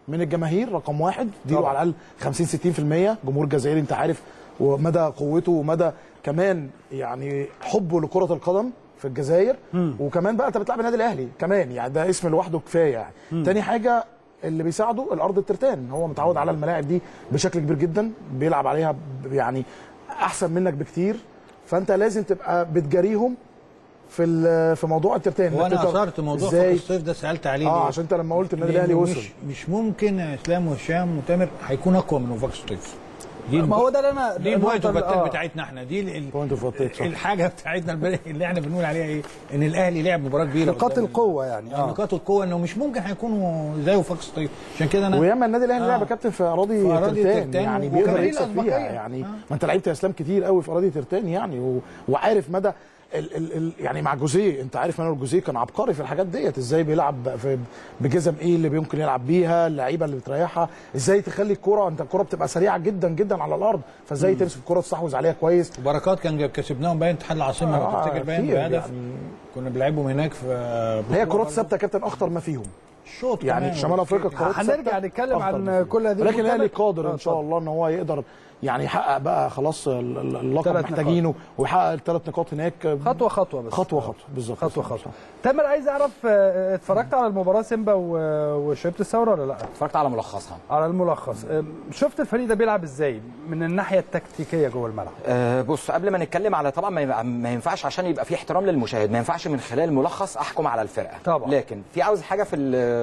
من الجماهير رقم واحد، اديله على الاقل 50 60% جمهور جزائري انت عارف ومدى قوته ومدى كمان يعني حبه لكره القدم في الجزائر. وكمان بقى انت بتلعب النادي الاهلي كمان، يعني ده اسم لوحده كفايه يعني. تاني حاجه اللي بيساعده الارض الترتان، هو متعود على الملاعب دي بشكل كبير جدا، بيلعب عليها يعني احسن منك بكتير، فانت لازم تبقى بتجاريهم في موضوع الترتان. وانا اثرت موضوع فوق الصيف ده، سالت عليه عشان انت لما قلت النادي الاهلي وصل مش ممكن اسلام وهشام وتامر هيكون اقوى من وفاق الصيف. ما هو ده اللي انا دي البوينت بتاعتنا احنا، دي الحاجه بتاعتنا اللي احنا بنقول عليها ايه، ان الاهلي لعب مباراه كبيره، نقاط القوه يعني نقاط القوه انه مش ممكن هيكونوا زي وفاق الصيف. عشان كده انا وياما النادي الاهلي لعب كابتن في اراضي ترتان يعني بيقدر يكسب فيها يعني ما انت لعبت يا اسلام كتير قوي في اراضي ترتان يعني وعارف مدى يعني مع جوزيه، انت عارف مانويل جوزيه كان عبقري في الحاجات ديت، ازاي بيلعب بجزم ايه اللي ممكن يلعب بيها، اللعيبه اللي بتريحها، ازاي تخلي الكره، انت الكره بتبقى سريعه جدا جدا على الارض، فازاي تمسك الكره تستحوذ عليها كويس. بركات كان كسبناهم باين اتحاد العاصمه لو تفتكر باين بهدف يعني كنا بنلعبهم هناك في هي كرات ثابته كابتن اخطر ما فيهم الشوط يعني شمال افريقيا كرات ثابته. هنرجع نتكلم عن كل هذه، لكن الاهلي قادر ان شاء الله ان هو يقدر يعني يحقق بقى خلاص اللقب محتاجينه ويحقق الثلاث نقاط هناك خطوه خطوه بس خطوه بالظبط خطوه. تامر عايز اعرف اتفرجت على المباراه سيمبا وشبيبه الثوره ولا لا؟ اتفرجت على ملخصها. على الملخص. شفت الفريق ده بيلعب ازاي من الناحيه التكتيكيه جوه الملعب؟ بص قبل ما نتكلم على طبعا ما ينفعش عشان يبقى في احترام للمشاهد، ما ينفعش من خلال الملخص احكم على الفرقه طبعا. لكن في عاوز حاجه في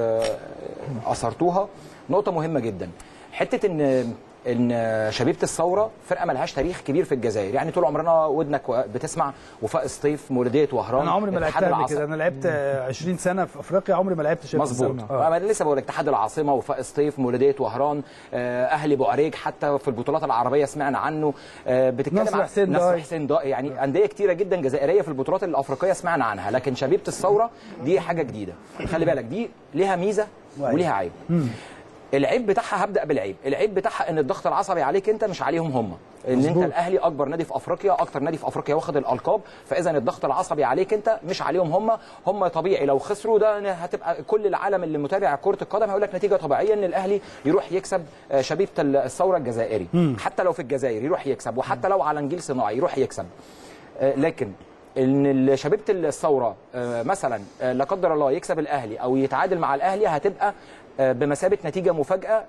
اثرتوها نقطه مهمه جدا، حته ان شبيبه الثوره فرقه ملهاش تاريخ كبير في الجزائر، يعني طول عمرنا ودنك بتسمع وفاء سطيف، مولوديه وهران. انا عمري ما لعبتها كده، انا لعبت 20 سنه في افريقيا، عمري ما لعبت شبيبه الثوره. مظبوط. انا لسه بقول لك اتحاد العاصمه وفاء سطيف، مولوديه وهران، اهلي بوعريج، حتى في البطولات العربيه سمعنا عنه. بتتكلم عن نصر حسين ضاي، يعني انديه كتيره جدا جزائريه في البطولات الافريقيه سمعنا عنها، لكن شبيبه الثوره دي حاجه جديده. خلي بالك دي ليها ميزه وليها عيب. العيب بتاعها هبدا بالعيب، العيب بتاعها ان الضغط العصبي عليك انت مش عليهم هم، ان انت الاهلي اكبر نادي في افريقيا، اكتر نادي في افريقيا واخد الالقاب، فاذا الضغط العصبي عليك انت مش عليهم هم طبيعي لو خسروا ده هتبقى كل العالم اللي متابع كره القدم هيقول لك نتيجه طبيعيه ان الاهلي يروح يكسب شبيبه الثوره الجزائري، حتى لو في الجزائر يروح يكسب، وحتى لو على نجيل صناعي يروح يكسب. لكن ان شبيبه الثوره مثلا لا قدر الله يكسب الاهلي او يتعادل مع الاهلي هتبقى بمثابه نتيجه مفاجاه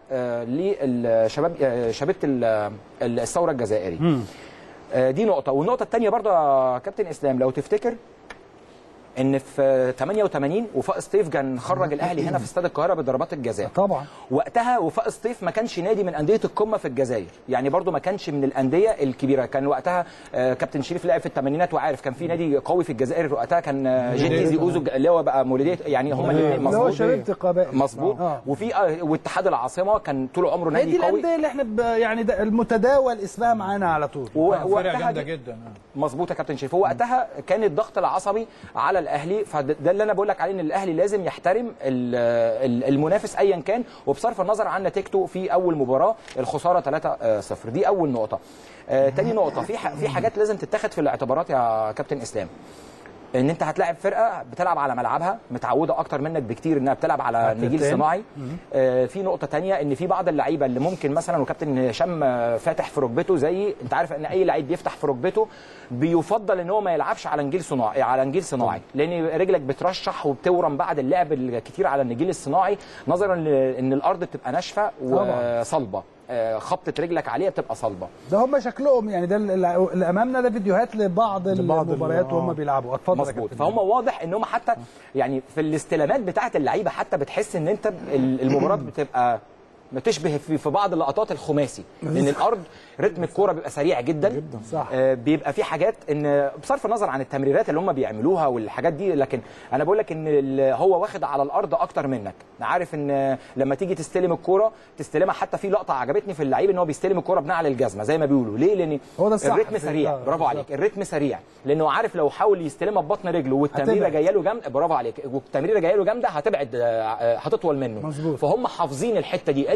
شبيبه الثوره الجزائري. دي نقطه. والنقطه الثانيه برضه يا كابتن اسلام لو تفتكر ان في 88 وفاء سطيف كان خرج الاهلي هنا في استاد القاهره بضربات الجزاء. طبعا وقتها وفاء سطيف ما كانش نادي من انديه القمه في الجزائر، يعني برضو ما كانش من الانديه الكبيره، كان وقتها كابتن شريف لعب في الثمانينات وعارف كان في نادي قوي في الجزائر وقتها كان جيتي زيوزو اللي هو بقى مولوديه، يعني هم الاثنين مظبوط، اللي هو شبيبه القبائل مظبوط. وفي واتحاد العاصمه كان طول عمره نادي قوي. دي الانديه اللي احنا يعني المتداول اسمها معانا على طول، فرقه جامده جدا. مظبوط يا كابتن شريف. وقتها كان الضغط العصبي على الاهلي، ده اللي انا بقول لك عليه ان الاهلي لازم يحترم المنافس ايا كان، وبصرف النظر عن نتيجته في اول مباراه الخساره 3-0. دي اول نقطه. تاني نقطه، في حاجات لازم تتاخد في الاعتبارات يا كابتن اسلام، ان انت هتلاعب فرقه بتلعب على ملعبها متعوده اكتر منك بكتير انها بتلعب على نجيل صناعي. في نقطه تانية ان في بعض اللعيبه اللي ممكن مثلا وكابتن هشام فاتح في ركبته، زي انت عارف ان اي لعيب بيفتح في ركبته بيفضل ان هو ما يلعبش على نجيل صناعي لان رجلك بترشح وبتورم بعد اللعب الكتير على النجيل الصناعي، نظرا ان الارض بتبقى ناشفه وصلبه، خبطه رجلك عليها بتبقى صلبه. ده هم شكلهم يعني، ده اللي امامنا ده فيديوهات لبعض المباريات وهم بيلعبوا. اتفضل. مظبوط. فهم واضح ان هم حتى يعني في الاستلامات بتاعه اللعيبه حتى بتحس ان انت المباراه بتبقى بتشبه في بعض اللقطات الخماسي، لان الارض رتم الكوره بيبقى سريع جدا. صح. بيبقى في حاجات ان بصرف النظر عن التمريرات اللي هم بيعملوها والحاجات دي، لكن انا بقول لك ان هو واخد على الارض اكتر منك، عارف ان لما تيجي تستلم الكوره تستلمها. حتى في لقطه عجبتني في اللعيب ان هو بيستلم الكوره بنعل الجزمه زي ما بيقولوا. ليه؟ لان الريتم سريع. برافو عليك، الريتم سريع، لانه عارف لو حاول يستلمها ببطن رجله والتمريره جايه له جامده، برافو عليك، والتمريره جايه له جامده هتبعد، هتطول منه. مظبوط. فهم حافظين الحته دي.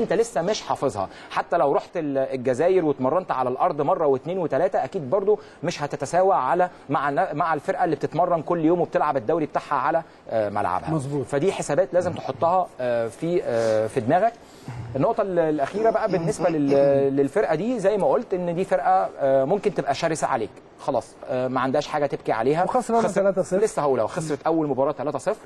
انت لسه مش حافظها. حتى لو رحت الجزائر واتمرنت على الارض مره واثنين وثلاثه اكيد برضو مش هتتساوى على مع الفرقه اللي بتتمرن كل يوم وبتلعب الدوري بتاعها على ملعبها. مظبوط. فدي حسابات لازم تحطها في دماغك. النقطه الاخيره بقى بالنسبه للفرقه دي، زي ما قلت ان دي فرقه ممكن تبقى شرسه عليك، خلاص ما عندهاش حاجه تبكي عليها، وخسرانه 3-0. لسه هقولها، خسرت اول مباراه 3-0.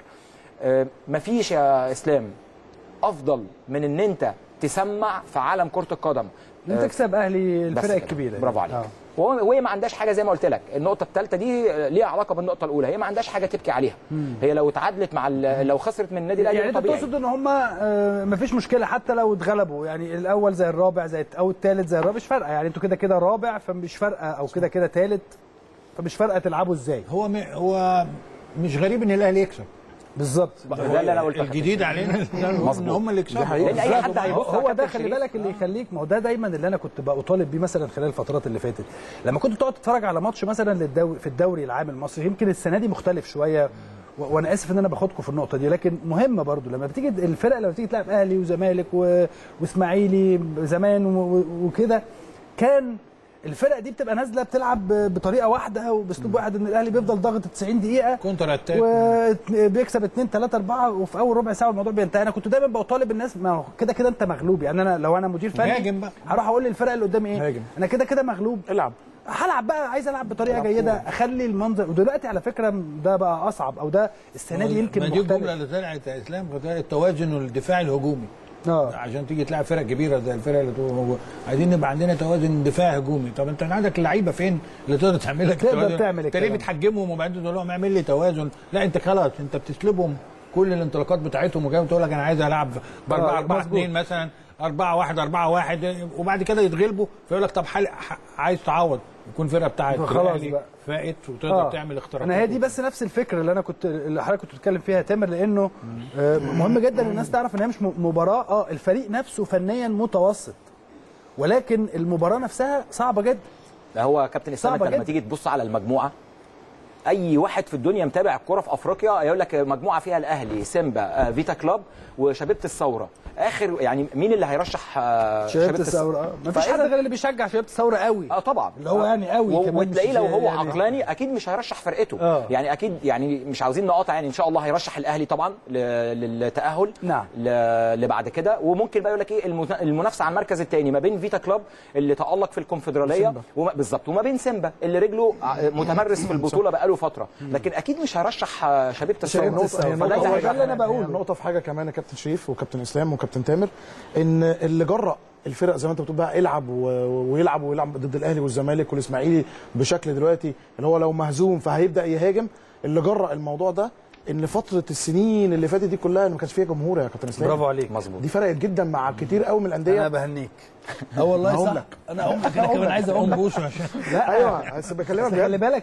مفيش يا اسلام افضل من ان انت تسمع في عالم كره القدم انت تكسب اهلي الفرق الكبيره. برافو عليك. وهي ما عندهاش حاجه زي ما قلت لك. النقطه الثالثه دي ليها علاقه بالنقطه الاولى، هي ما عندهاش حاجه تبكي عليها. هي لو اتعادلت مع لو خسرت من النادي الاهلي يعني انت تقصد ان هم ما فيش مشكله حتى لو اتغلبوا، يعني الاول زي الرابع زي او الثالث زي الرابع مش فارقه، يعني انتوا كده كده رابع فمش فارقه، او كده كده ثالث فمش فارقه تلعبوا ازاي. هو مش غريب ان الاهلي يكسب. بالظبط، ده اللي انا قلته. الجديد علينا ان هم اللي يكسبوا. لان اي حد هيبص هو ده خلي بالك اللي يخليك، ما هو ده دايما اللي انا كنت بطالب بيه مثلا خلال الفترات اللي فاتت، لما كنت تقعد تتفرج على ماتش مثلا للدوري في الدوري العام المصري، يمكن السنه دي مختلف شويه وانا اسف ان انا باخدكم في النقطه دي، لكن مهمه برضو لما بتيجي الفرق لما بتيجي تلعب اهلي وزمالك واسماعيلي زمان وكده، كان الفرق دي بتبقى نازله بتلعب بطريقه واحده وباسلوب واحد، ان الاهلي بيفضل ضاغط 90 دقيقه كونتر اتاك وبيكسب 2 3 4 وفي اول ربع ساعه الموضوع بينتهي. انا كنت دايما بطالب الناس، ما هو كده كده انت مغلوب، يعني انا لو انا مدير فني هروح اقول للفرق اللي قدامي ايه؟ هاجم. انا كده كده مغلوب، العب، هلعب بقى، عايز العب بطريقه جيده، اخلي المنظر. ودلوقتي على فكره ده بقى اصعب، او ده السنه دي يمكن مختلف. دي الجمله اللي طلعت يا اسلام، التوازن الدفاعي الهجومي. عشان تيجي تلعب فرق كبيره زي الفرق اللي عايزين نبقى عندنا توازن دفاعي هجومي. طب انت عندك اللعيبه فين اللي تقدر تعمل لك تقدر تعمل انت ليه بتحجمهم وبعدين تقول لهم اعمل لي توازن؟ لا انت خلاص انت بتسلبهم كل الانطلاقات بتاعتهم، وجاي تقول لك انا عايز العب ب 4-4-2 مثلا 4-1 4-1 وبعد كده يتغلبوا، فيقول لك طب عايز تعوض، يكون فرقه بتاعت خلاص فائت وتقدر تعمل اختراقات. انا هي دي بس نفس الفكره اللي حضرتك كنت بتتكلم فيها تامر، لانه مهم جدا الناس تعرف ان هي مش مباراه الفريق نفسه فنيا متوسط، ولكن المباراه نفسها صعبه جدا. هو كابتن اسلام انت لما تيجي تبص على المجموعه، اي واحد في الدنيا متابع الكوره في افريقيا يقول لك مجموعه فيها الاهلي، سيمبا، فيتا كلوب وشبيبه الثوره. اخر يعني مين اللي هيرشح شبيبه الثوره؟ مفيش حد غير اللي بيشجع شبيبه الثوره قوي. طبعا اللي هو يعني قوي كمان، وتلاقيه لو هو عقلاني اكيد مش هيرشح فرقته. يعني اكيد يعني مش عاوزين نقاطع، يعني ان شاء الله هيرشح الاهلي طبعا للتاهل. نعم. اللي بعد كده، وممكن بقى يقول لك ايه المنافسه على المركز الثاني ما بين فيتا كلوب اللي تالق في الكونفدراليه بالظبط، وما بين سيمبا اللي رجله متمرس في البطوله بقاله فتره، لكن اكيد مش هيرشح شبيبه الثوره. ده اللي انا بقوله. النقطه في حاجه كمان يا كابتن شريف وكابتن اسلام وكابتن تامر، ان اللي جرأ الفرق زي ما انت بتقول بقى العب ويلعب ضد الاهلي والزمالك والاسماعيلي بشكل دلوقتي اللي هو لو مهزوم فهيبدا يهاجم. اللي جرأ الموضوع ده ان فتره السنين اللي فاتت دي كلها ما كانش فيها جمهور يا كابتن اسلام. برافو عليك، مظبوط. دي فرقت جدا مع كتير قوي من الانديه. انا بهنيك. والله صح، انا كمان عايز اقوم بوشه عشان لا ايوه بس بكلمك خلي بالك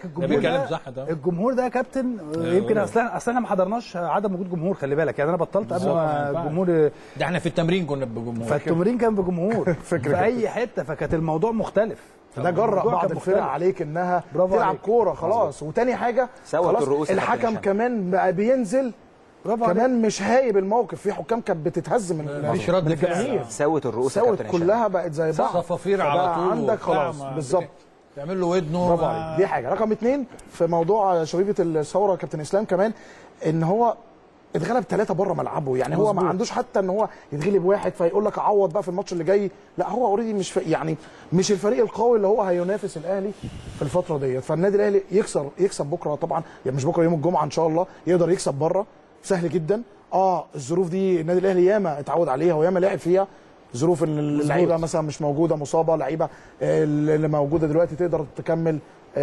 الجمهور ده يا كابتن يمكن اصلا ما حضرناش عدم وجود جمهور، خلي بالك يعني انا بطلت قبل ما الجمهور ده احنا في التمرين كنا بجمهور، فالتمرين كان بجمهور في اي حته، فكانت الموضوع مختلف. ده جرأ بعض الفرق عليك انها تلعب كوره خلاص. وتاني حاجه خلاص الحكم كمان بقى بينزل كمان مش هايب الموقف، في حكام كانت بتتهز من الجماهير. سوت الرؤوس سوت كلها بقت زي بعض، صفافير على طول عندك خلاص بالظبط تعمل له ودنه. برافو عليك. دي حاجه رقم 2 في موضوع شبيبه الثوره كابتن اسلام كمان، ان هو اتغلب 3 بره ملعبه، يعني هو ما عندوش حتى ان هو يتغلب 1 فيقول لك اعوض بقى في الماتش اللي جاي، لا هو اوريدي مش يعني مش الفريق القوي اللي هو هينافس الاهلي في الفتره ديت. فالنادي الاهلي يكسب بكره طبعا، يعني مش بكره، يوم الجمعه ان شاء الله يقدر يكسب بره سهل جدا. الظروف دي النادي الاهلي ياما اتعود عليها وياما لعب فيها، ظروف ان اللعيبه مثلا مش موجوده مصابه، لعيبه اللي موجوده دلوقتي تقدر تكمل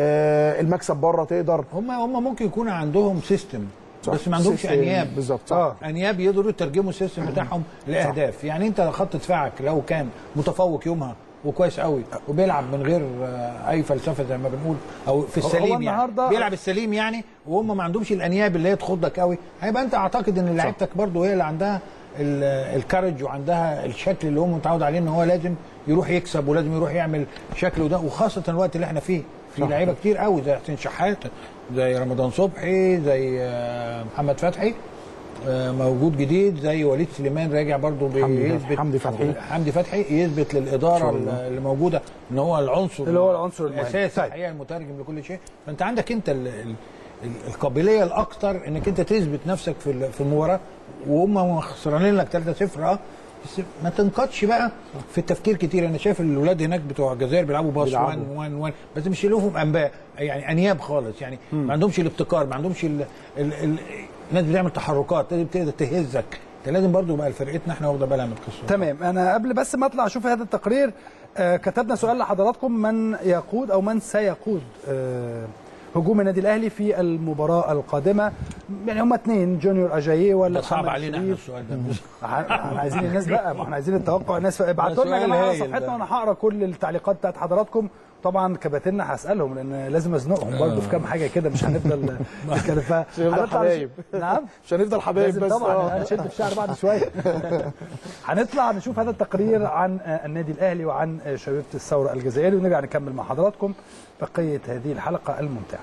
المكسب بره، تقدر هم ممكن يكون عندهم سيستم بس ما عندهمش انياب. بالظبط انياب يقدروا يترجموا السيستم بتاعهم لاهداف. يعني انت خط دفاعك لو كان متفوق يومها وكويس قوي وبيلعب من غير اي فلسفه زي ما بنقول او في السليم، يعني بيلعب السليم يعني، وهم ما عندهمش الانياب اللي هي تخضك قوي، هيبقى انت اعتقد ان لعيبتك برضو هي اللي عندها الكارج وعندها الشكل اللي هو متعود عليه ان هو لازم يروح يكسب ولازم يروح يعمل شكله ده. وخاصه الوقت اللي احنا فيه في لعيبه كتير قوي زي حسين شحات، زي رمضان صبحي، زي محمد فتحي، موجود جديد زي وليد سليمان راجع برضه بيثبت، حمدي فتحي يثبت للاداره اللي موجوده ان هو العنصر الاساسي الحقيقه المترجم لكل شيء. فانت عندك انت القابليه الاكثر انك انت تثبت نفسك في المباراه، وهم خسرانين لك 3-0 بس ما تنقطش بقى في التفكير كتير. انا شايف الاولاد هناك بتوع الجزائر بيلعبوا باص 1 بس مش لهم انباء يعني انياب خالص يعني ما عندهمش الابتكار، ما عندهمش الناس بتعمل تحركات لازم تقدر تهزك. لازم برضو بقى فرقتنا احنا واخده بالها من القصه. تمام. انا قبل بس ما اطلع اشوف هذا التقرير كتبنا سؤال لحضراتكم: من يقود او من سيقود هجوم النادي الاهلي في المباراه القادمه؟ يعني هم اثنين، جونيور اجاييه ولا صعب علينا احنا السؤال ده. احنا عايزين الناس بقى، ما احنا عايزين التوقع الناس. ابعتوا لنا يا جماعه على صفحتنا وانا هقرا كل التعليقات بتاعت حضراتكم. طبعا كباتننا هسالهم لان لازم ازنقهم برضه في كام حاجه كده، مش هنفضل نتكلم. مش هنفضل حبايب. نعم مش هنفضل حبايب بس طبعا هنشد في الشعر بعد شويه. هنطلع نشوف هذا التقرير عن النادي الاهلي وعن شبيبه الثوره الجزائري ونرجع نكمل مع حضراتكم بقيه هذه الحلقه الممتعه.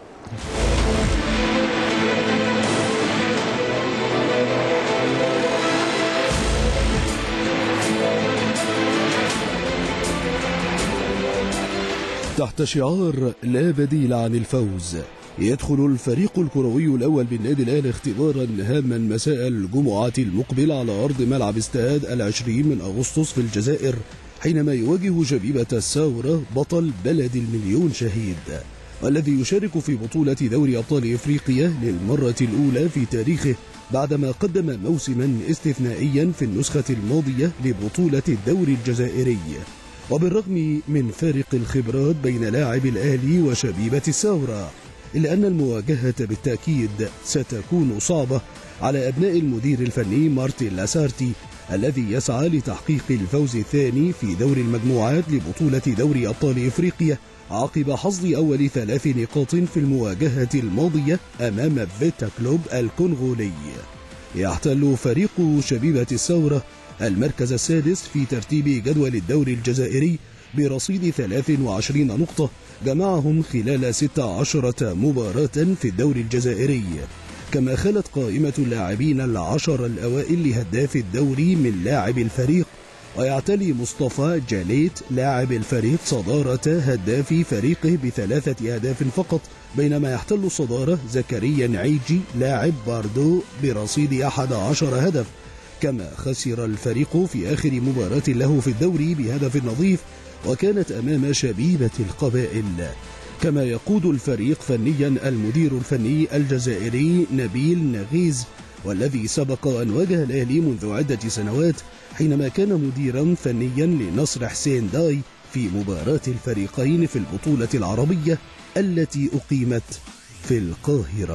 تحت شعار لا بديل عن الفوز، يدخل الفريق الكروي الأول بالنادي الأهلي اختبارا هاما مساء الجمعة المقبل على أرض ملعب استاد 20 أغسطس في الجزائر، حينما يواجه شبيبة الثورة بطل بلد المليون شهيد، والذي يشارك في بطولة دوري أبطال إفريقيا للمرة الأولى في تاريخه بعدما قدم موسما استثنائيا في النسخة الماضية لبطولة الدوري الجزائري. وبالرغم من فارق الخبرات بين لاعب الأهلي وشبيبة الثورة، إلا أن المواجهة بالتأكيد ستكون صعبة على أبناء المدير الفني مارتن لاسارتي، الذي يسعى لتحقيق الفوز الثاني في دور المجموعات لبطولة دوري أبطال إفريقيا عقب حصد أول 3 نقاط في المواجهة الماضية أمام فيتا كلوب الكونغولي. يحتل فريق شبيبة الثورة المركز السادس في ترتيب جدول الدوري الجزائري برصيد 23 نقطة جمعهم خلال 16 مباراة في الدوري الجزائري، كما خلت قائمة اللاعبين 10 الأوائل لهداف الدوري من لاعب الفريق، ويعتلي مصطفى جاليت لاعب الفريق صدارة هداف فريقه ب3 أهداف فقط، بينما يحتل الصدارة زكريا نعيجي لاعب باردو برصيد 11 هدف. كما خسر الفريق في آخر مباراة له في الدوري بهدف نظيف، وكانت أمام شبيبة القبائل. كما يقود الفريق فنيا المدير الفني الجزائري نبيل نغيز، والذي سبق أن واجه الأهلي منذ عدة سنوات حينما كان مديرا فنيا لنصر حسين داي في مباراة الفريقين في البطولة العربية التي أقيمت في القاهرة.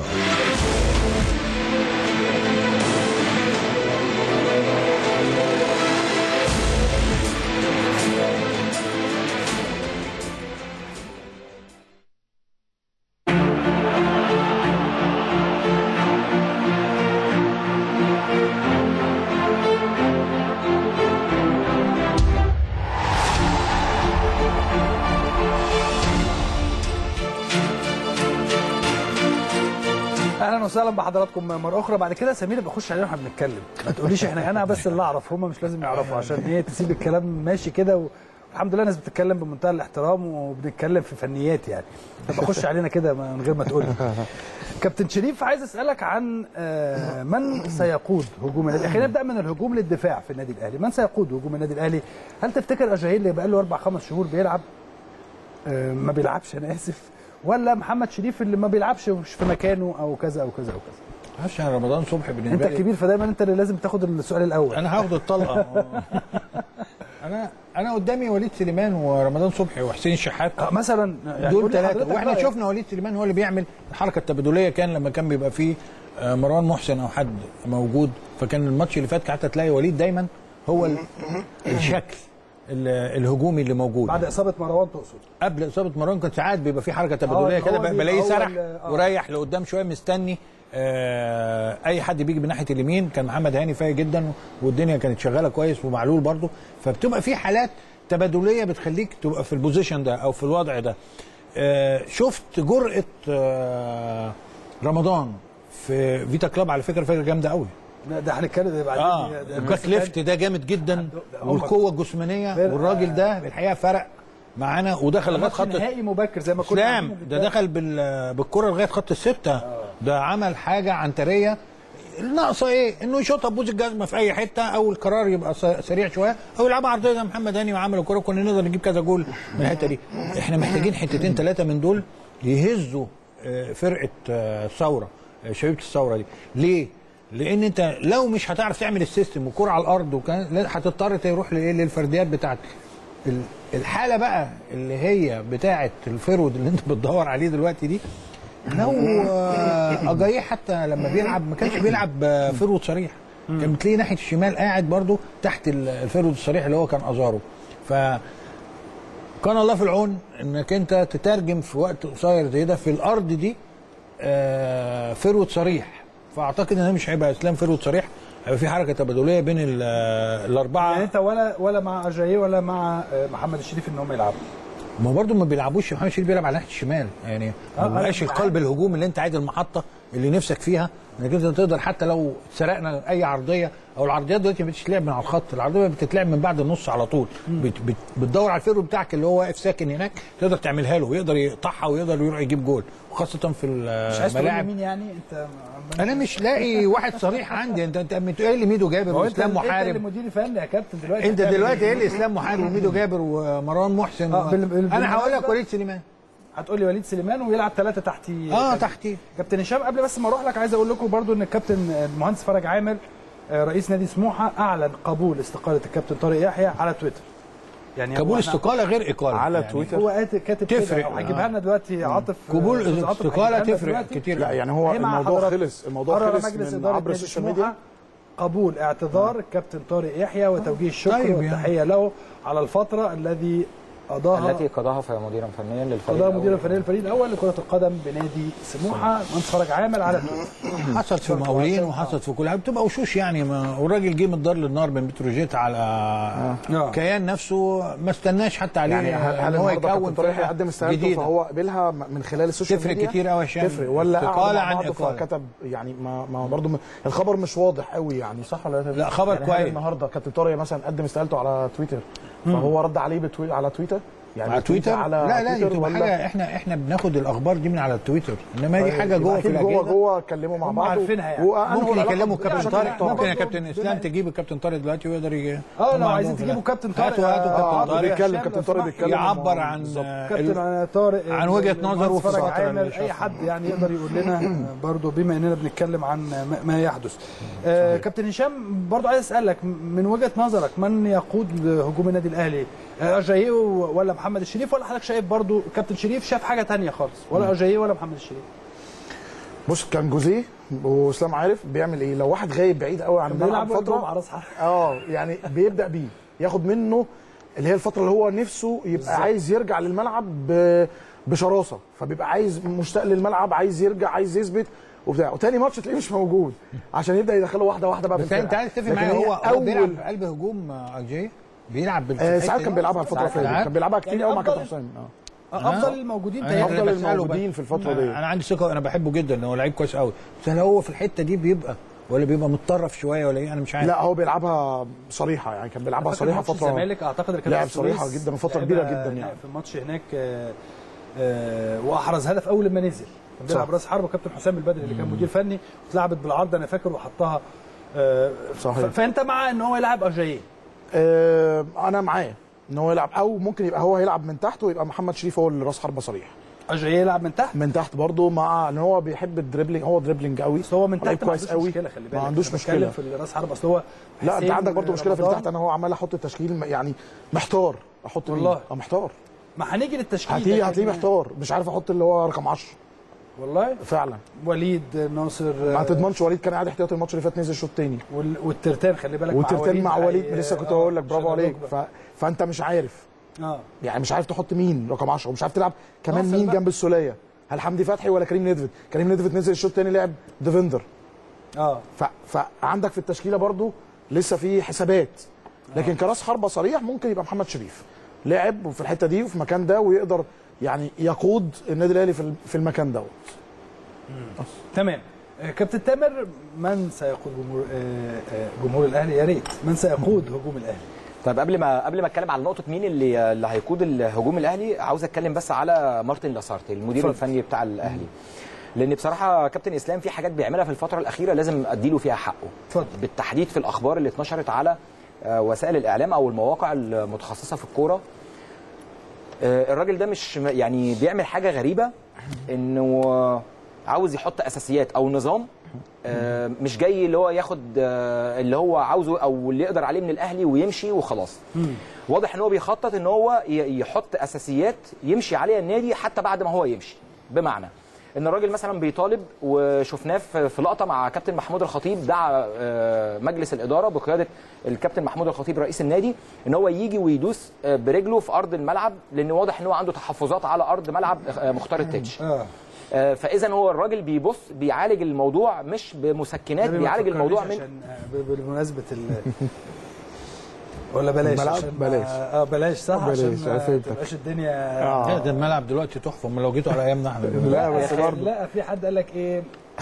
اهلا وسهلا بحضراتكم مره اخرى. بعد كده سمير بخش علينا واحنا بنتكلم، ما تقوليش انا بس اللي اعرف، هم مش لازم يعرفوا، عشان ايه تسيب الكلام ماشي كده. والحمد لله الناس بتتكلم بمنتهى الاحترام وبنتكلم في فنيات يعني، بخش علينا كده من غير ما تقولي. كابتن شريف، عايز اسالك عن من سيقود هجوم النادي. خلينا نبدا من الهجوم للدفاع في النادي الاهلي. من سيقود هجوم النادي الاهلي؟ هل تفتكر اجاهيل اللي بقى له 4-5 شهور بيلعب ما بيلعبش، انا اسف، ولا محمد شريف اللي ما بيلعبش ومش في مكانه او كذا او كذا او كذا؟ عشان رمضان صبحي بالنسبه لي انت الكبير، فدايما انت اللي لازم تاخد السؤال الاول. انا هاخد الطلقه. انا قدامي وليد سليمان ورمضان صبحي وحسين الشحات مثلا، يعني دول 3. واحنا شفنا وليد سليمان هو اللي بيعمل الحركه التبادليه، كان لما كان بيبقى فيه مروان محسن او حد موجود، فكان الماتش اللي فات حتى تلاقي وليد دايما هو الشكل الهجومي اللي موجود. بعد اصابه مروان تقصد؟ قبل اصابه مروان كان ساعات بيبقى في حركه تبادليه كده، بلاقيه سرح وريح لقدام شويه مستني اي حد بيجي من ناحيه اليمين. كان محمد هاني فايق جدا والدنيا كانت شغاله كويس ومعلول برضو، فبتبقى في حالات تبادليه بتخليك تبقى في البوزيشن ده او في الوضع ده. شفت جرأة رمضان في فيتا كلاب على فكره فرقه جامده قوي. ده هنتكلم بعدين. الباك ليفت ده جامد جدا، والقوه الجسمانيه، والراجل ده الحقيقه فرق معانا ودخل لغايه خط نهائي مبكر زي ما كنا. ده دخل بالكره لغايه خط السته. ده عمل حاجه عنتريه. الناقصه ايه؟ انه يشوطها بوز الجزمه في اي حته، او القرار يبقى سريع شويه، او يلعبها عرضيه زي محمد هاني وعمل الكره، كنا نقدر نجيب كذا جول من الحته دي. احنا محتاجين حتتين ثلاثه من دول يهزوا فرقه الثوره، شبيبه الثوره دي. ليه؟ لان انت لو مش هتعرف تعمل السيستم والكره على الارض وكان هتضطر تروح للفرديات بتاعتك. الحاله بقى اللي هي بتاعه الفرود اللي انت بتدور عليه دلوقتي دي، لو اجاييه حتى لما بيلعب ما كانش بيلعب فرود صريح، كان بتلاقيه ناحيه الشمال قاعد برضو تحت الفرود الصريح اللي هو كان ازارو. ف كان الله في العون انك انت تترجم في وقت قصير زي ده في الارض دي فرود صريح. فاعتقد ان مش هيبقى اسلام فرود صريح، هيبقى في حركه تبادليه بين الاربعه. يعني انت ولا مع اجاييه ولا مع محمد الشريف ان هم يلعبوا؟ ما برضه ما بيلعبوش. محمد الشريف بيلعب على ناحيه الشمال، يعني ما بقاش القلب الهجوم اللي انت عايز، المحطه اللي نفسك فيها، انك انت تقدر حتى لو سرقنا اي عرضيه، او العرضيات دلوقتي ما بتتلعب من على الخط، العرضيه بتتلعب من بعد النص على طول. بتدور على الفيرو بتاعك اللي هو واقف ساكن هناك، تقدر تعملها له ويقدر يقطعها ويقدر يروح يجيب جول، وخاصه في الملاعب. مش عايز تقول مين يعني انت؟ انا مش لاقي واحد صريح عندي. انت بتقول لي ميدو جابر واسلام محارب. انت المدير الفني يا كابتن دلوقتي. انت دلوقتي ايه اللي اسلام محارب وميدو جابر ومروان محسن انا هقول لك وليد سليمان. هتقول لي وليد سليمان ويلعب 3 تحتيه. تحتيه كابتن هشام. قبل بس ما اروح لك عايز اقول لكم برضو ان الكابتن المهندس فرج عامر رئيس نادي سموحه اعلن قبول استقاله الكابتن طارق يحيى على تويتر. يعني قبول استقاله غير اقاله على يعني تويتر. هو كاتب تفرق. هيجيبها لنا دلوقتي عاطف. قبول استقاله تفرق كتير. لا يعني هو الموضوع خلص من عبر السوشيال ميديا. قبول اعتذار الكابتن طارق يحيى وتوجيه الشكر والتحيه له على الفتره التي قضاها مديرا فنيا للفريق. قضاها مديرا فنيا للفريق الاول لكره القدم بنادي سموحه. المهندس فرج عامر على تويتر. حصلت في المقاولين وحصلت في كل حاجه، بتبقى وشوش يعني. والراجل جه من الدار للنار من بتروجيت على كيان نفسه، ما استناش حتى عليه يعني ان هو يكون طريقه يقدم استقالته، فهو قابلها من خلال السوشيال ميديا. تفرق كتير قوي يا هشام. تفرق ولا استقاله عن اقاله؟ كتب يعني ما برضه الخبر مش واضح قوي يعني، صح ولا لا؟ خبر يعني كويس. النهارده كابتن طارق مثلا قدم استقالته على تويتر، فهو رد عليه على تويتر يعني على تويتر. لا دي بتبقى حاجه احنا بناخد الاخبار دي من على التويتر، انما دي حاجه جوه في الاجهزه جوه اتكلموا مع بعض عارفينها يعني. ممكن يكلموا الكابتن طارق. ممكن يا كابتن اسلام تجيب الكابتن طارق دلوقتي ويقدر يجي. لو عايزين تجيبوا كابتن طارق هاتوا كابتن طارق بيتكلم يعبر عن كابتن طارق عن وجهه نظره في الفتره. اي حد يعني يقدر يقول لنا برضه بما اننا بنتكلم عن ما يحدث. كابتن هشام برضه عايز اسالك من وجهه نظرك من يقود هجوم النادي الاهلي؟ اجاييه ولا محمد الشريف، ولا حضرتك شايف برضو كابتن شريف شاف حاجه ثانيه خالص؟ ولا اجاييه ولا محمد الشريف؟ بص، كان جوزيه واسلام عارف بيعمل ايه لو واحد غايب بعيد قوي عن الملعب فتره. يعني بيبدا بيه ياخد منه اللي هي الفتره اللي هو نفسه يبقى بالزبط. عايز يرجع للملعب بشراسه، فبيبقى عايز مشتاق للملعب، عايز يرجع، عايز يثبت وبتاع. وتاني ماتش تلاقيه مش موجود عشان يبدا يدخله واحده واحده بقى. بس انت عايز تتفق معايا، هو بيلعب في قلب هجوم اجاييه، بيلعب ساعات كان بيلعبها الفتره اللي فاتت، كان بيلعبها كتير قوي مع كابتن حسام. افضل الموجودين افضل الموجودين في الفتره دي. انا عندي ثقه، انا بحبه جدا، هو لعيب كويس قوي، بس هل هو في الحته دي بيبقى متطرف شويه ولا ايه؟ انا مش عارف. لا هو بيلعبها صريحه، يعني كان بيلعبها صريحه فتره. الزمالك اعتقد كان لعب صريحه جدا من فتره كبيره جدا يعني في الماتش هناك، واحرز هدف اول ما نزل. كان بيلعب راس حربه كابتن حسام البدري اللي كان مدير فني، اتلعبت بالعرض انا فاكر وحطها. صحيح. فانت مع ان هو يلعب اجاييه؟ انا معاه ان هو يلعب، او ممكن يبقى هو هيلعب من تحت ويبقى محمد شريف هو اللي راس حربه صريح. اجاييه يلعب من تحت برضه، مع ان هو بيحب الدريبلينج، هو دريبلينج قوي، بس هو من تحت كويس قوي، ما عندوش مشكله في راس حربه. اصل هو لا، انت عندك برضه مشكله في تحت. انا هو عمال احط التشكيل يعني محتار احط والله محتار. ما هنيجي للتشكيل هتلاقيه محتار، مش عارف احط اللي هو رقم 10 والله فعلا. وليد ناصر ما تضمنش، وليد كان قاعد احتياطي الماتش اللي فات، نزل الشوط الثاني. والترتان خلي بالك، والترتان مع وليد لسه كنت هقول لك برافو عليك. فانت مش عارف يعني مش عارف تحط مين رقم 10، ومش عارف تلعب كمان مين جنب السوليه، هل حمدي فتحي ولا كريم نيدفيد؟ كريم نيدفيد نزل الشوط الثاني لعب ديفندر. فعندك في التشكيله برضو لسه في حسابات، لكن كراس حربه صريح ممكن يبقى محمد شريف لعب في الحته دي وفي المكان ده، ويقدر يعني يقود النادي الاهلي في المكان دوت. تمام. كابتن تامر، من سيقود جمهور الاهلي؟ يا ريت من سيقود هجوم الاهلي؟ طيب قبل ما اتكلم على نقطه مين اللي هيقود الهجوم الاهلي، عاوز اتكلم بس على مارتن لاسارتي المدير الفني بتاع الاهلي. لان بصراحه كابتن اسلام في حاجات بيعملها في الفتره الاخيره لازم اديله فيها حقه. اتفضل. بالتحديد في الاخبار اللي اتنشرت على وسائل الاعلام او المواقع المتخصصه في الكوره. الراجل ده مش يعني بيعمل حاجه غريبه، انه عاوز يحط اساسيات او نظام، مش جاي اللي هو ياخد اللي هو عاوزه او اللي يقدر عليه من الاهلي ويمشي وخلاص. واضح ان هو بيخطط ان هو يحط اساسيات يمشي عليها النادي حتى بعد ما هو يمشي. بمعنى ان الراجل مثلا بيطالب، وشفناه في لقطه مع كابتن محمود الخطيب، دعا مجلس الاداره بقياده الكابتن محمود الخطيب رئيس النادي ان هو يجي ويدوس برجله في ارض الملعب، لان واضح ان هو عنده تحفظات على ارض ملعب مختار التتش. فاذا هو الراجل بيعالج الموضوع مش بمسكنات، بيعالج الموضوع من بالمناسبه ولا بلاش بلاش صح، عشان ما تبقاش الدنيا ده الملعب دلوقتي تحفه. لو جيتوا على ايامنا احنا لا بس برضه لا، في حد قال لك ايه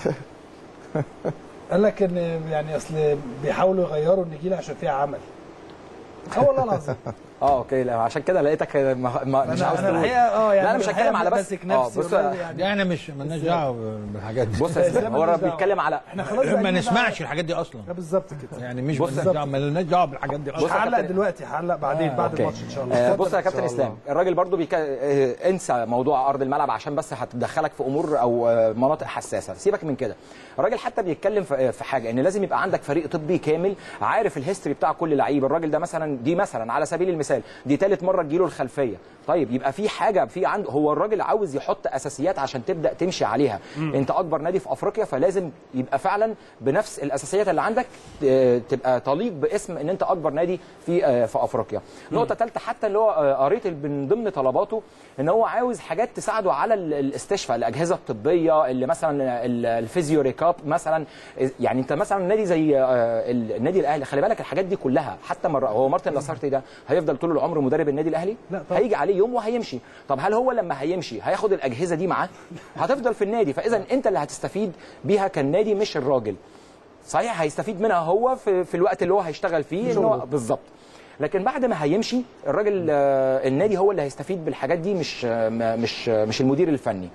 قال لك ان يعني اصل بيحاولوا يغيروا النجيله عشان فيها عمل. والله العظيم. اوكي، لا عشان كده لقيتك مش عاوز تقول. يعني لا انا مش هتكلم على بس بص يعني احنا مش مالناش دعوه بالحاجات دي. بص هو بيتكلم على احنا خلاص ما نسمعش الحاجات دي اصلا. بالظبط كده يعني مش مالناش دعوه بالحاجات دي اصلا. مش هعلق دلوقتي، هعلق بعدين بعد الماتش ان شاء الله. بص يا كابتن اسلام، الراجل برضو انسى موضوع ارض الملعب عشان بس هتدخلك في امور او مناطق حساسه، سيبك من كده. الراجل حتى بيتكلم في حاجه ان لازم يبقى عندك فريق طبي كامل عارف الهيستوري بتاع كل لعيب. الراجل ده مثلا على سبيل المثال دي ثالث مره تجيله الخلفيه. طيب يبقى في حاجه في عنده، هو الراجل عاوز يحط اساسيات عشان تبدا تمشي عليها. انت اكبر نادي في افريقيا، فلازم يبقى فعلا بنفس الاساسيات اللي عندك تبقى تليق باسم ان انت اكبر نادي في افريقيا. نقطه ثالثه، حتى اللي هو قريت من ضمن طلباته ان هو عاوز حاجات تساعده على الاستشفاء، الاجهزه الطبيه اللي مثلا الفيزيو ريكاب مثلا. يعني انت مثلا نادي زي النادي الاهلي، خلي بالك الحاجات دي كلها. حتى هو مارتن لاسارتي ده هيفضل طول العمر مدرب النادي الاهلي؟ لا طبعا. هيجي عليه يوم وهيمشي. طب هل هو لما هيمشي هياخد الاجهزه دي معاه؟ هتفضل في النادي. فاذا انت اللي هتستفيد بيها كالنادي مش الراجل. صحيح هيستفيد منها هو في الوقت اللي هو هيشتغل فيه ان هو بالظبط، لكن بعد ما هيمشي الراجل النادي هو اللي هيستفيد بالحاجات دي، مش المدير الفني.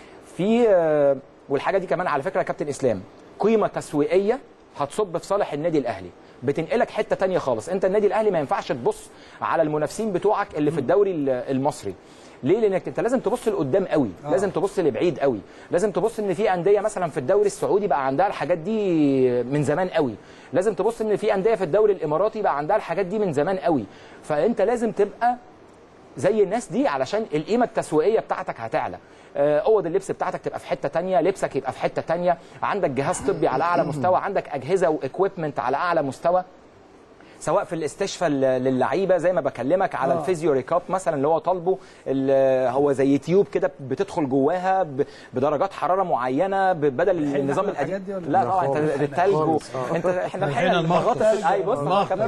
والحاجه دي كمان على فكره يا كابتن اسلام قيمه تسويقيه هتصب في صالح النادي الاهلي، بتنقلك حته ثانيه خالص. انت النادي الاهلي ما ينفعش تبص على المنافسين بتوعك اللي في الدوري المصري. ليه؟ لانك انت لازم تبص لقدام قوي، لازم تبص لبعيد قوي، لازم تبص ان في انديه مثلا في الدوري السعودي بقى عندها الحاجات دي من زمان قوي، لازم تبص ان في انديه في الدوري الاماراتي بقى عندها الحاجات دي من زمان قوي. فانت لازم تبقى زي الناس دي علشان القيمه التسويقيه بتاعتك هتعلى. اوض اللبس بتاعتك تبقى في حته ثانيه، لبسك يبقى في حته ثانيه، عندك جهاز طبي على اعلى مستوى، عندك اجهزه واكويبمنت على اعلى مستوى، سواء في الاستشفاء للعيبه زي ما بكلمك على الفيزيو ريكاب مثلا اللي هو طالبه، هو زي تيوب كده بتدخل جواها بدرجات حراره معينه بدل النظام القديم. لا طبعا انت الثلج انت احنا الحين المغطى اي بص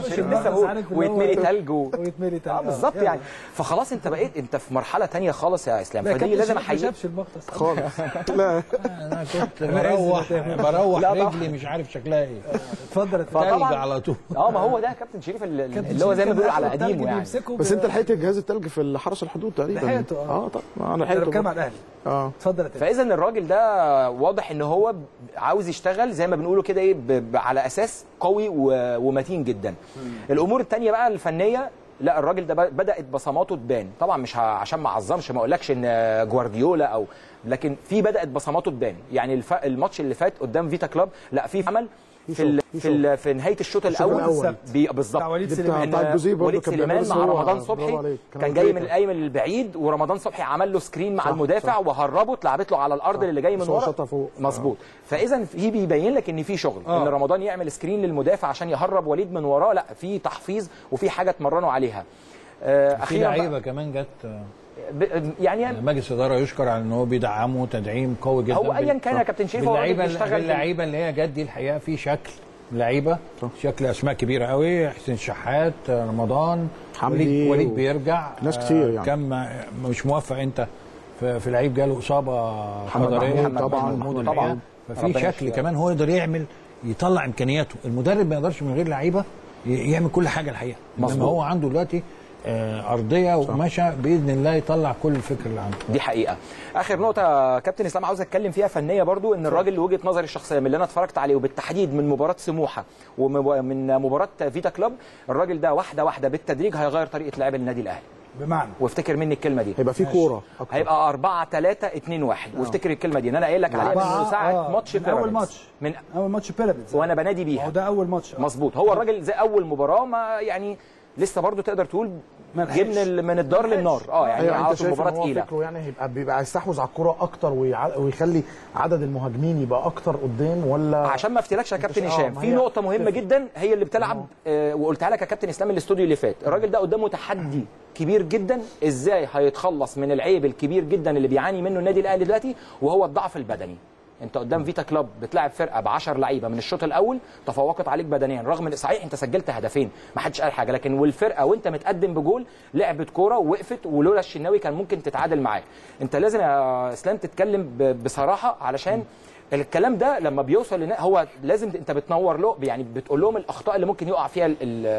ويتملي ثلج ويتملي ثلج بالظبط يعني. فخلاص انت بقيت انت في مرحله ثانيه خالص يا اسلام، فدي لازم احييك خالص. لا انا كنت بروح رجلي مش عارف شكلها ايه. اتفضل طبعا على طول. ما هو ده كابتن شريف اللي هو زي ما بيقولوا على قديمه يعني. بس انت لحقت جهاز الثلج في حرس الحدود تقريبا. لحقته طبعا انا لحقته. بتكلم على الاهلي. اتفضل. فاذا الراجل ده واضح ان هو عاوز يشتغل زي ما بنقوله كده ايه على اساس قوي ومتين جدا. الامور الثانيه بقى الفنيه، لا الراجل ده بدات بصماته تبان. طبعا مش عشان ما اعظمش ما اقولكش ان جوارديولا لكن في بدات بصماته تبان. يعني الماتش اللي فات قدام فيتا كلوب لا في عمل في نهايه الشوط الاول بالظبط وليد سليمان مع رمضان صبحي كان جاي من القايم البعيد، ورمضان صبحي عمل له سكرين مع المدافع وهربه اتلعبت له على الارض اللي جاي من ورا مظبوط. فاذا في بيبين لك ان في شغل ان رمضان يعمل سكرين للمدافع عشان يهرب وليد من وراه، لا في تحفيظ وفي حاجه اتمرنوا عليها. في لعيبه كمان جت يعني مجلس الاداره يشكر على ان هو بيدعمه تدعيم قوي جدا. هو ايا كان يا كابتن شريف هو بيشتغل اللعيبه اللي هي جت دي الحقيقه في شكل لعيبه شكل اسماء كبيره قوي، حسين شحات، رمضان، وليد بيرجع، ناس كتير يعني. كم مش موفق انت في لعيب جاله اصابه حضاريه طبعا ففي شكل كمان هو يقدر يطلع امكانياته. المدرب ما يقدرش من غير لعيبه يعمل كل حاجه الحقيقه، انما هو عنده دلوقتي ارضيه وقماشه باذن الله يطلع كل الفكر اللي عنده. دي حقيقه. اخر نقطه كابتن اسلام عاوز اتكلم فيها فنيه برضو، ان الراجل اللي وجهه نظري الشخصيه من اللي انا اتفرجت عليه وبالتحديد من مباراه سموحه ومن مباراه فيتا كلوب، الراجل ده واحده واحده بالتدريج هيغير طريقه لعب النادي الاهلي. بمعنى وافتكر مني الكلمه دي، هيبقى في كوره هيبقى 4-3-2-1. وافتكر الكلمه دي ان انا قايل لك عليها من ساعه ماتش بيراميدز، من اول ماتش بيراميدز وانا بنادي بيها. ده اول ماتش مظبوط. هو الراجل زي اول مباراه ما يعني لسه برضو تقدر تقول جه من الدار للنار. يعني على طول مباراه تقيله. فكره يعني بيبقى يستحوذ على الكوره اكتر ويخلي عدد المهاجمين يبقى اكتر قدام، ولا عشان ما افتلكش يا كابتن هشام في نقطه مهمه جدا هي اللي بتلعب وقلتها لك يا كابتن اسلام الاستوديو اللي فات. الراجل ده قدامه تحدي كبير جدا، ازاي هيتخلص من العيب الكبير جدا اللي بيعاني منه النادي الاهلي دلوقتي، وهو الضعف البدني. انت قدام فيتا كلوب بتلعب فرقه ب10 لعيبه من الشوط الاول تفوقت عليك بدنيا، رغم ان صحيح انت سجلت هدفين ما حدش قال حاجه، لكن والفرقه وانت متقدم بجول لعبت كوره ووقفت، ولولا الشناوي كان ممكن تتعادل معاك. انت لازم يا اسلام تتكلم بصراحه، علشان الكلام ده لما بيوصل هو لازم انت بتنور له، يعني بتقول لهم الاخطاء اللي ممكن يقع فيها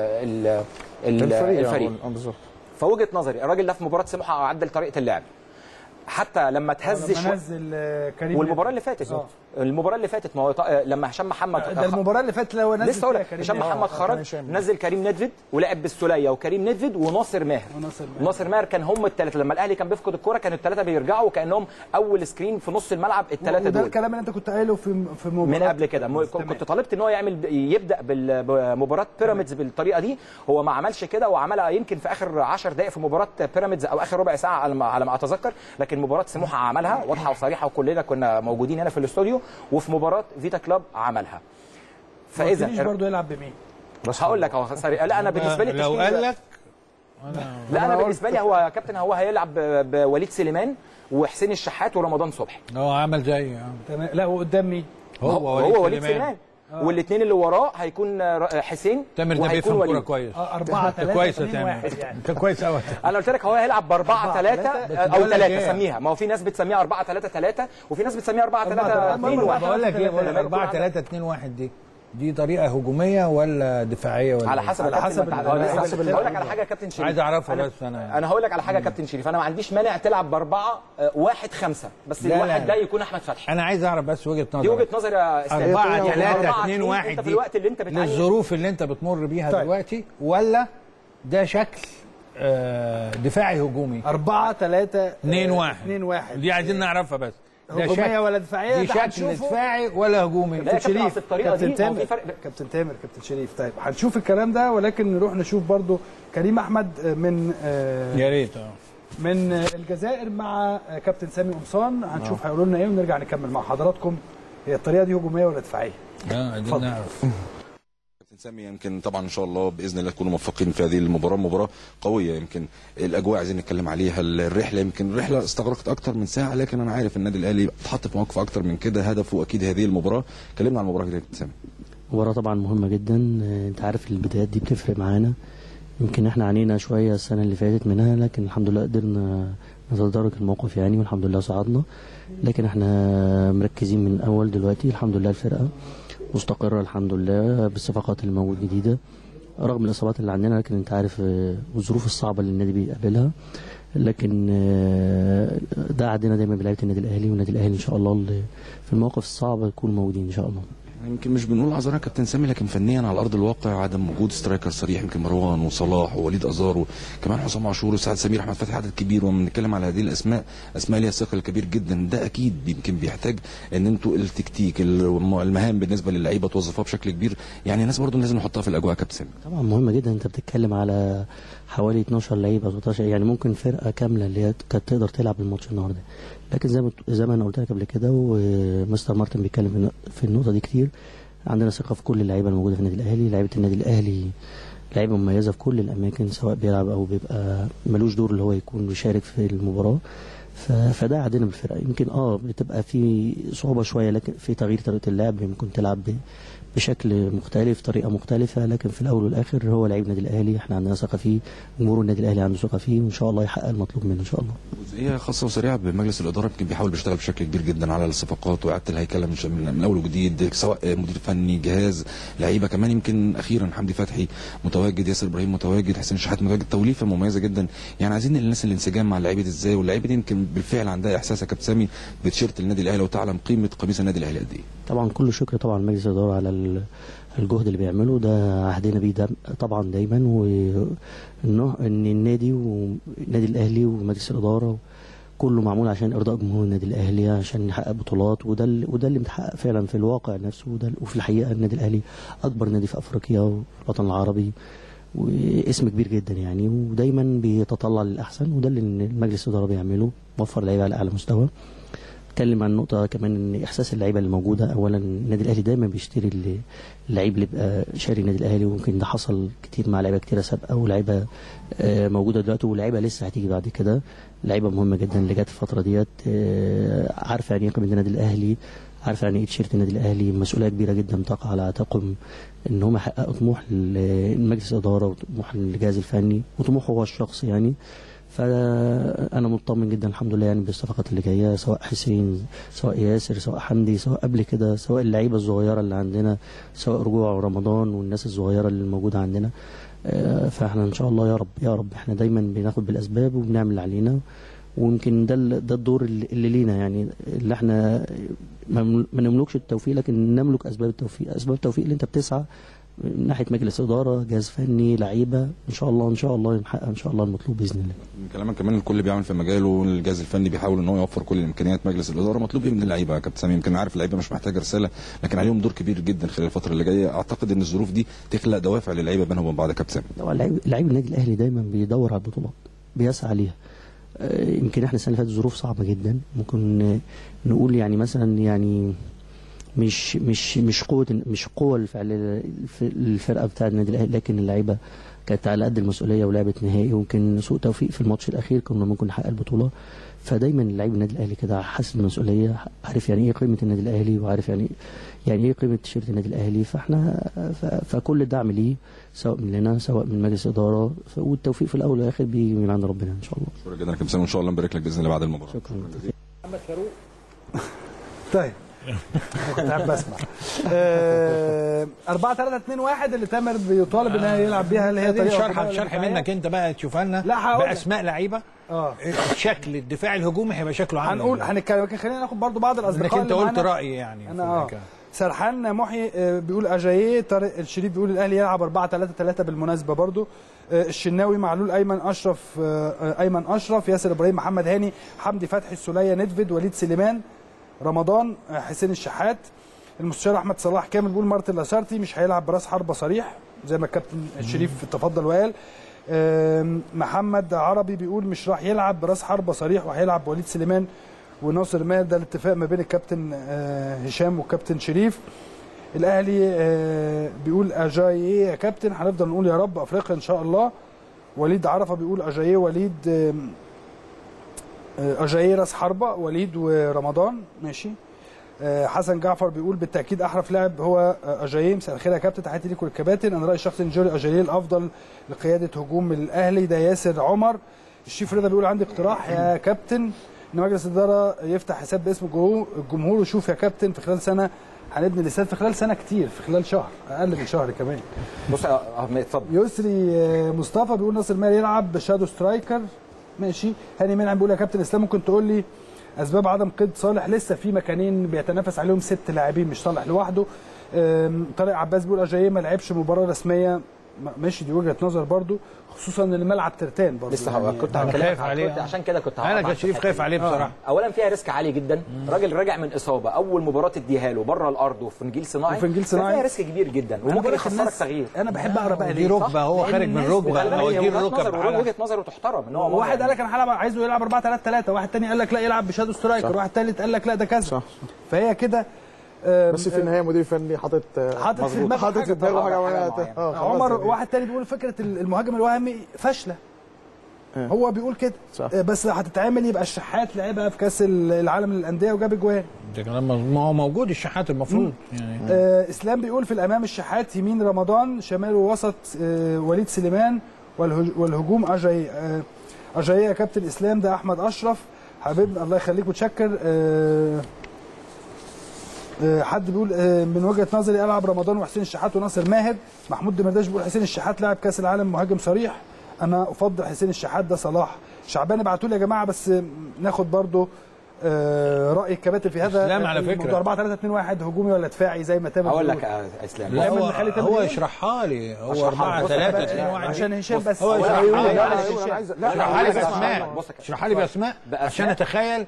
الفريق. فوجهه نظري الراجل ده في مباراه سموحه عدل طريقه اللعب، حتى لما تهز كريم والمباراه اللي فاتت المباراه اللي فاتت ما هو لما هشام محمد ده المباراه اللي فاتت لو نزل لسه هشام محمد خرج نزل كريم ندفد ولعب بالسوليه وكريم ندفد وناصر ماهر. ناصر ماهر كان هم الثلاثه، لما الاهلي كان بيفقد الكوره كانوا الثلاثه بيرجعوا وكانهم اول سكرين في نص الملعب الثلاثه دول. ده الكلام اللي انت كنت قايله في من قبل كده، كنت طالبت ان هو يبدا بمباراه بيراميدز بالطريقه دي. هو ما عملش كده، وعملها يمكن في اخر 10 دقائق في مباراه بيراميدز او اخر ربع ساعه على ما اتذكر، لكن مباراه سموحه عملها واضحه وصريحه وكلنا كنا موجودين هنا في الاستوديو، وفي مباراه فيتا كلوب عملها. فاذا برضه يلعب بمين؟ بس هقول لك اهو سريع. لا انا بالنسبه لي لو قال لك انا بالنسبه لي هو يا كابتن هو هيلعب بوليد سليمان وحسين الشحات ورمضان صبحي. هو عمل زي تمام. لا وقدام مين؟ هو وليد سليمان. والاثنين اللي وراه هيكون حسين تامر ده بيفهم كوره كويس. 4-3 كويس يا تامر، انت كويس قوي. انا قلت لك هو هيلعب ب 4-3 او 3 سميها، ما هو في ناس بتسميها 4-3-3 وفي ناس بتسميها 4-3-2-1. بقول لك ايه 4-3-2-1 دي طريقه هجوميه ولا دفاعيه ولا على حسب هقول لك على حاجه يا كابتن شريف، عايز اعرفها بس انا هقول لك على حاجه يا كابتن شريف. انا ما عنديش مانع تلعب ب4-1-5 بس الواحد ده يكون احمد فتحي. انا عايز اعرف بس وجهه نظرك. دي وجهه نظري يا اسلام. 4-3-2-1 انت في الوقت اللي انت بتعاني للظروف اللي انت بتمر بيها دلوقتي، ولا ده شكل دفاعي هجومي 4-3-2-1 دي عايزين نعرفها بس. هجوميه ولا دفاعيه؟ دي شكل دفاعي ولا هجومي؟ كابتن شريف كابتن تامر كابتن شريف. طيب هنشوف الكلام ده، ولكن نروح نشوف برضو كريم احمد من يا ريت من الجزائر مع كابتن سامي قمصان. هنشوف هيقولوا لنا ايه ونرجع نكمل مع حضراتكم. هي الطريقه دي هجوميه ولا دفاعيه؟ عايزين نعرف. سامي يمكن طبعا ان شاء الله باذن الله تكونوا موفقين في هذه المباراه. مباراه قويه، يمكن الاجواء عايزين نتكلم عليها. الرحله يمكن الرحله استغرقت اكتر من ساعه، لكن انا عارف النادي الاهلي اتحط في موقف اكتر من كده، هدفه اكيد هذه المباراه. كلمنا عن المباراه كده يا كابتن سامي. مباراه طبعا مهمه جدا، انت عارف البدايات دي بتفرق معانا. يمكن احنا عانينا شويه السنه اللي فاتت منها، لكن الحمد لله قدرنا نتدارك الموقف يعني، والحمد لله صعدنا. لكن احنا مركزين من الاول دلوقتي. الحمد لله الفرقه مستقرة الحمد لله بالصفقات اللي موجود جديدة رغم الإصابات اللي عندنا، لكن أنت عارف الظروف الصعبة اللي النادي بيقابلها. لكن ده عندنا دايما بلعيبة النادي الأهلي، والنادي الأهلي إن شاء الله اللي في المواقف الصعبة يكون موجودين إن شاء الله. يمكن مش بنقول اعذار يا كابتن سامي، لكن فنيا على ارض الواقع عدم وجود سترايكر صريح. يمكن مروان وصلاح ووليد ازارو كمان حسام عاشور وسعد سمير احمد فتحي عدد كبير، ومن نتكلم على هذه الاسماء اسماء ليها ثقل كبير جدا. ده اكيد يمكن بيحتاج ان انتوا التكتيك المهام بالنسبه للعيبه توظفوها بشكل كبير. يعني الناس برضو لازم نحطها في الاجواء يا كابتن سامي. طبعا مهمه جدا، انت بتتكلم على حوالي 12 لعيبه 13 يعني ممكن فرقه كامله اللي هي كانت تقدر تلعب الماتش النهارده. لكن زي ما انا قلت لك قبل كده، ومستر مارتن بيتكلم في النقطه دي كتير، عندنا ثقه في كل اللعيبه الموجوده في النادي الاهلي. لعيبه النادي الاهلي لعيبه مميزه في كل الاماكن، سواء بيلعب او بيبقى ملوش دور اللي هو يكون بيشارك في المباراه. فده عندنا بالفرقه. يمكن بتبقى في صعوبه شويه لكن في تغيير طريقه اللعب. ممكن تلعب بشكل مختلف، طريقه مختلفه، لكن في الاول والاخر هو لعيب النادي الاهلي، احنا عندنا ثقه فيه، جمهور النادي الاهلي عنده ثقه فيه، وان شاء الله يحقق المطلوب منه ان شاء الله. جزئيه خاصه وسريعه بمجلس الاداره يمكن بيحاول بيشتغل بشكل كبير جدا على الصفقات واعاده الهيكله من اول وجديد، سواء مدير فني، جهاز، لعيبه كمان. يمكن اخيرا حمدي فتحي متواجد، ياسر ابراهيم متواجد، حسين الشحات متواجد، توليفه مميزه جدا. يعني عايزين الناس الانسجام مع اللعيبه ازاي، واللعيبه دي يمكن بالفعل عندها احساس يا كابتن سامي بتيشيرت النادي الاهلي وتعلم قيمه قميص النادي الاهلي قد ايه. طبعا كل شكر طبعا مجلس الاداره على الجهد اللي بيعمله ده، عهدنا بيه ده طبعا دايما، وانه ان النادي والنادي الاهلي ومجلس الاداره كله معمول عشان ارضاء جمهور النادي الاهلي، عشان نحقق بطولات، وده اللي متحقق فعلا في الواقع نفسه، وفي الحقيقه النادي الاهلي اكبر نادي في افريقيا وفي الوطن العربي، واسم كبير جدا يعني، ودايما بيتطلع للاحسن، وده اللي مجلس الاداره بيعمله، وفر لعيبه على اعلى مستوى. اتكلم عن نقطه كمان ان احساس اللعيبه اللي موجوده، اولا النادي الاهلي دايما بيشتري اللعيب اللي بيبقى شاري النادي الاهلي، وممكن ده حصل كتير مع لعيبه كتيره سابقه، ولاعيبه موجوده دلوقتي، ولاعيبه لسه هتيجي بعد كده، لعيبه مهمه جدا اللي جت الفتره ديت، عارفه يعني ايه قيمه النادي الاهلي، عارفه يعني ايه تيشيرت النادي الاهلي، مسؤوليه كبيره جدا تقع على عاتقهم ان هم يحققوا طموح مجلس الاداره وطموح الجهاز الفني وطموحه هو الشخصي يعني. فانا مطمن جدا الحمد لله يعني بالصفقات اللي جايه، سواء حسين، سواء ياسر، سواء حمدي، سواء قبل كده، سواء اللعيبه الصغيره اللي عندنا، سواء رجوع رمضان والناس الصغيره اللي موجوده عندنا. فاحنا ان شاء الله يا رب احنا دايما بناخد بالاسباب وبنعمل اللي علينا، ويمكن ده الدور اللي لينا يعني، اللي احنا ما نملكش التوفيق، لكن نملك اسباب التوفيق. اسباب التوفيق اللي انت بتسعى من ناحيه مجلس اداره، جهاز فني، لعيبه، ان شاء الله نحقق ان شاء الله المطلوب باذن الله. من كلامك كمان الكل بيعمل في مجاله، الجهاز الفني بيحاول ان هو يوفر كل الامكانيات، مجلس الاداره مطلوب ايه من اللعيبه يا كابتن سامي؟ يمكن عارف اللعيبه مش محتاجه رساله، لكن عليهم دور كبير جدا خلال الفتره اللي جايه، اعتقد ان الظروف دي تخلق دوافع للعيبه بينهم وبين بعض يا كابتن سامي. لعيب النادي الاهلي دايما بيدور على البطولات، بيسعى ليها. يمكن احنا السنه اللي فاتت ظروف صعبه جدا، ممكن نقول يعني مثلا يعني مش قوه الفرقه بتاع النادي الاهلي، لكن اللعيبه كانت على قد المسؤوليه ولعبت نهائي، ويمكن سوء توفيق في الماتش الاخير كنا ممكن نحقق البطوله. فدايما اللعيب النادي الاهلي كده حاسس بالمسؤوليه، عارف يعني ايه قيمه النادي الاهلي، وعارف يعني ايه قيمه تيشيرت النادي الاهلي. فكل الدعم ليه، سواء مننا سواء من مجلس اداره، والتوفيق في الاول والاخر بيجي من عند ربنا ان شاء الله. شكرا جدا يا كابتن سامي، وان شاء الله نبارك لك باذن الله بعد المباراه. شكرا جدا محمد فاروق. طيب كنت قاعد بسمع 4-3-2-1 اللي تامر بيطالب انها يلعب بيها، اللي هي طريقه شرح منك انت بقى تشوفها لنا باسماء لعيبه. الشكل الدفاع الهجومي هيبقى شكله عامل هنتكلم، لكن خلينا ناخد برضو بعض الاصدقاء انت قلت رايي يعني. انا سرحان محي بيقول اجاييه، طارق الشريف بيقول الاهلي يلعب 4-3-3 بالمناسبه برضو، الشناوي، معلول، ايمن اشرف، ياسر ابراهيم، محمد هاني، حمدي فتحي، السوليه، ندفد، وليد سليمان، رمضان، حسين الشحات. المستشار احمد صلاح كامل بيقول مارتن لاسارتي مش هيلعب براس حربه صريح زي ما الكابتن الشريف تفضل وقال. محمد عربي بيقول مش راح يلعب براس حربه صريح، وهيلعب وليد سليمان وناصر مال. ده الاتفاق ما بين الكابتن هشام والكابتن شريف. الاهلي بيقول اجاييه يا كابتن، هنفضل نقول يا رب افريقيا ان شاء الله. وليد عرفه بيقول اجاييه، وليد اجاييه راس حربه، وليد ورمضان ماشي. حسن جعفر بيقول بالتاكيد احرف لاعب هو اجاييه. مساء الخير يا كابتن، تحياتي ليكم الكباتن، انا رايي الشخصي ان جوري اجاييه الافضل لقياده هجوم الاهلي. ده ياسر عمر. الشيف رضا بيقول عندي اقتراح يا كابتن ان مجلس الاداره يفتح حساب باسم الجمهور، وشوف يا كابتن في خلال سنه هنبني الاستاد، في خلال سنه كتير، في خلال شهر، اقل من شهر كمان. بص يا احمد اتفضل. يسري مصطفى بيقول ناصر ماهر يلعب شادو سترايكر ماشي. هاني منعم بيقول يا كابتن اسلام ممكن تقول لي اسباب عدم قيد صالح؟ لسه في مكانين بيتنافس عليهم 6 لاعبين مش صالح لوحده. طارق عباس بيقول اجاييه ما لعبش مباراه رسميه، ماشي، دي وجهه نظر برضو، خصوصا ان الملعب ترتان برضو. لسه يعني كنت خايف عليه، عشان كده كنت انا كشريف خايف عليه بصراحه. اولا فيها ريسك عالي جدا، راجل راجع من اصابه، اول مباراه تديها له بره الارض وفي نجيل صناعي، فيها ريسك كبير جدا وممكن يخسرك تغيير. انا بحب اقرا بقى دي ركبه، هو خارج من ركبه او دي الركبه، وجهه نظره تحترم ان هو واحد قال لك انا هلعب عايزه يلعب 4-3-3، واحد ثاني قال لك لا يلعب بشادو سترايكر، واحد ثالث قال لك لا ده كذا. فهي كده بس في النهايه مدير فني حاطط في دماغه حاجه. عمر واحد تاني بيقول فكره المهاجم الوهمي فاشله. هو بيقول كده بس هتتعمل يبقى الشحات لعبها في كاس العالم للانديه وجاب اجوان. ده كلام ما هو موجود الشحات المفروض يعني. اسلام بيقول في الامام الشحات، يمين رمضان، شمال ووسط وليد سليمان، والهجوم اجاي يا كابتن اسلام. ده احمد اشرف حبيبنا الله يخليك متشكر. حد بيقول من وجهه نظري العب رمضان وحسين الشحات وناصر ماهر. محمود دمرداش بيقول حسين الشحات لاعب كاس العالم مهاجم صريح، انا افضل حسين الشحات. ده صلاح شعبان ابعتوا لي يا جماعه بس ناخد برضو راي الكباتن في هذا اسلام على فكره 4-3-2-1 هجومي ولا دفاعي زي ما تامر اقول لك يا اسلام. لا هو يشرحها لي. هو 4-3-2-1 عشان هشام بس. هو اشرحها لي باسماء، اشرحها لي باسماء عشان اتخيل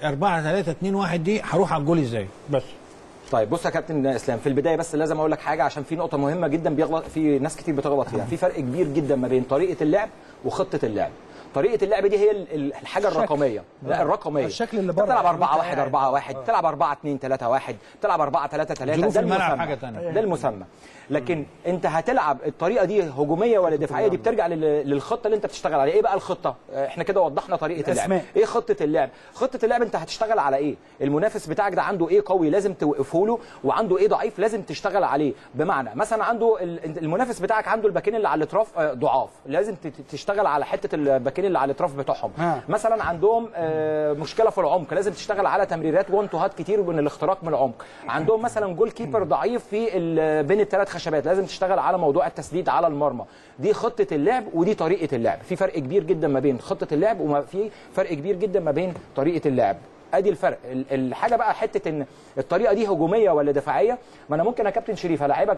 4-3-2-1 دي هروح على الجول ازاي بس. طيب بص يا كابتن اسلام، في البدايه بس لازم اقول لك حاجه عشان في نقطه مهمه جدا بيغلط في ناس كتير بتغلط فيها. في فرق كبير جدا ما بين طريقه اللعب وخطه اللعب. طريقه اللعب دي هي الحاجه الرقميه. لا الرقميه الشكل اللي بره تلعب 4-1-4-1 تلعب 4-2-3-1 تلعب 4-3-3 ده المسمى. ده المسمى. لكن انت هتلعب الطريقه دي هجوميه ولا دفاعيه دي بترجع للخطه اللي انت بتشتغل عليها. ايه بقى الخطه؟ احنا كده وضحنا طريقه اللعب. ايه خطه اللعب؟ خطه اللعب انت هتشتغل على ايه؟ المنافس بتاعك ده عنده ايه قوي لازم توقفه له، وعنده ايه ضعيف لازم تشتغل عليه. بمعنى مثلا عنده المنافس بتاعك عنده الباكين اللي على الاطراف ضعاف، لازم تشتغل على حته الباكين اللي على الاطراف بتوعهم. مثلا عندهم مشكله في العمق، لازم تشتغل على تمريرات وان تو هات كتير من الاختراق من العمق. عندهم مثلا جول كيبر ضعيف في بين الثلاث خشبات، لازم تشتغل على موضوع التسديد على المرمى. دي خطه اللعب ودي طريقه اللعب. في فرق كبير جدا ما بين خطه اللعب وما في فرق كبير جدا ما بين طريقه اللعب. ادي الفرق. الحاجه بقى حته ان الطريقه دي هجوميه ولا دفاعيه. ما انا ممكن يا كابتن شريف هلاعبك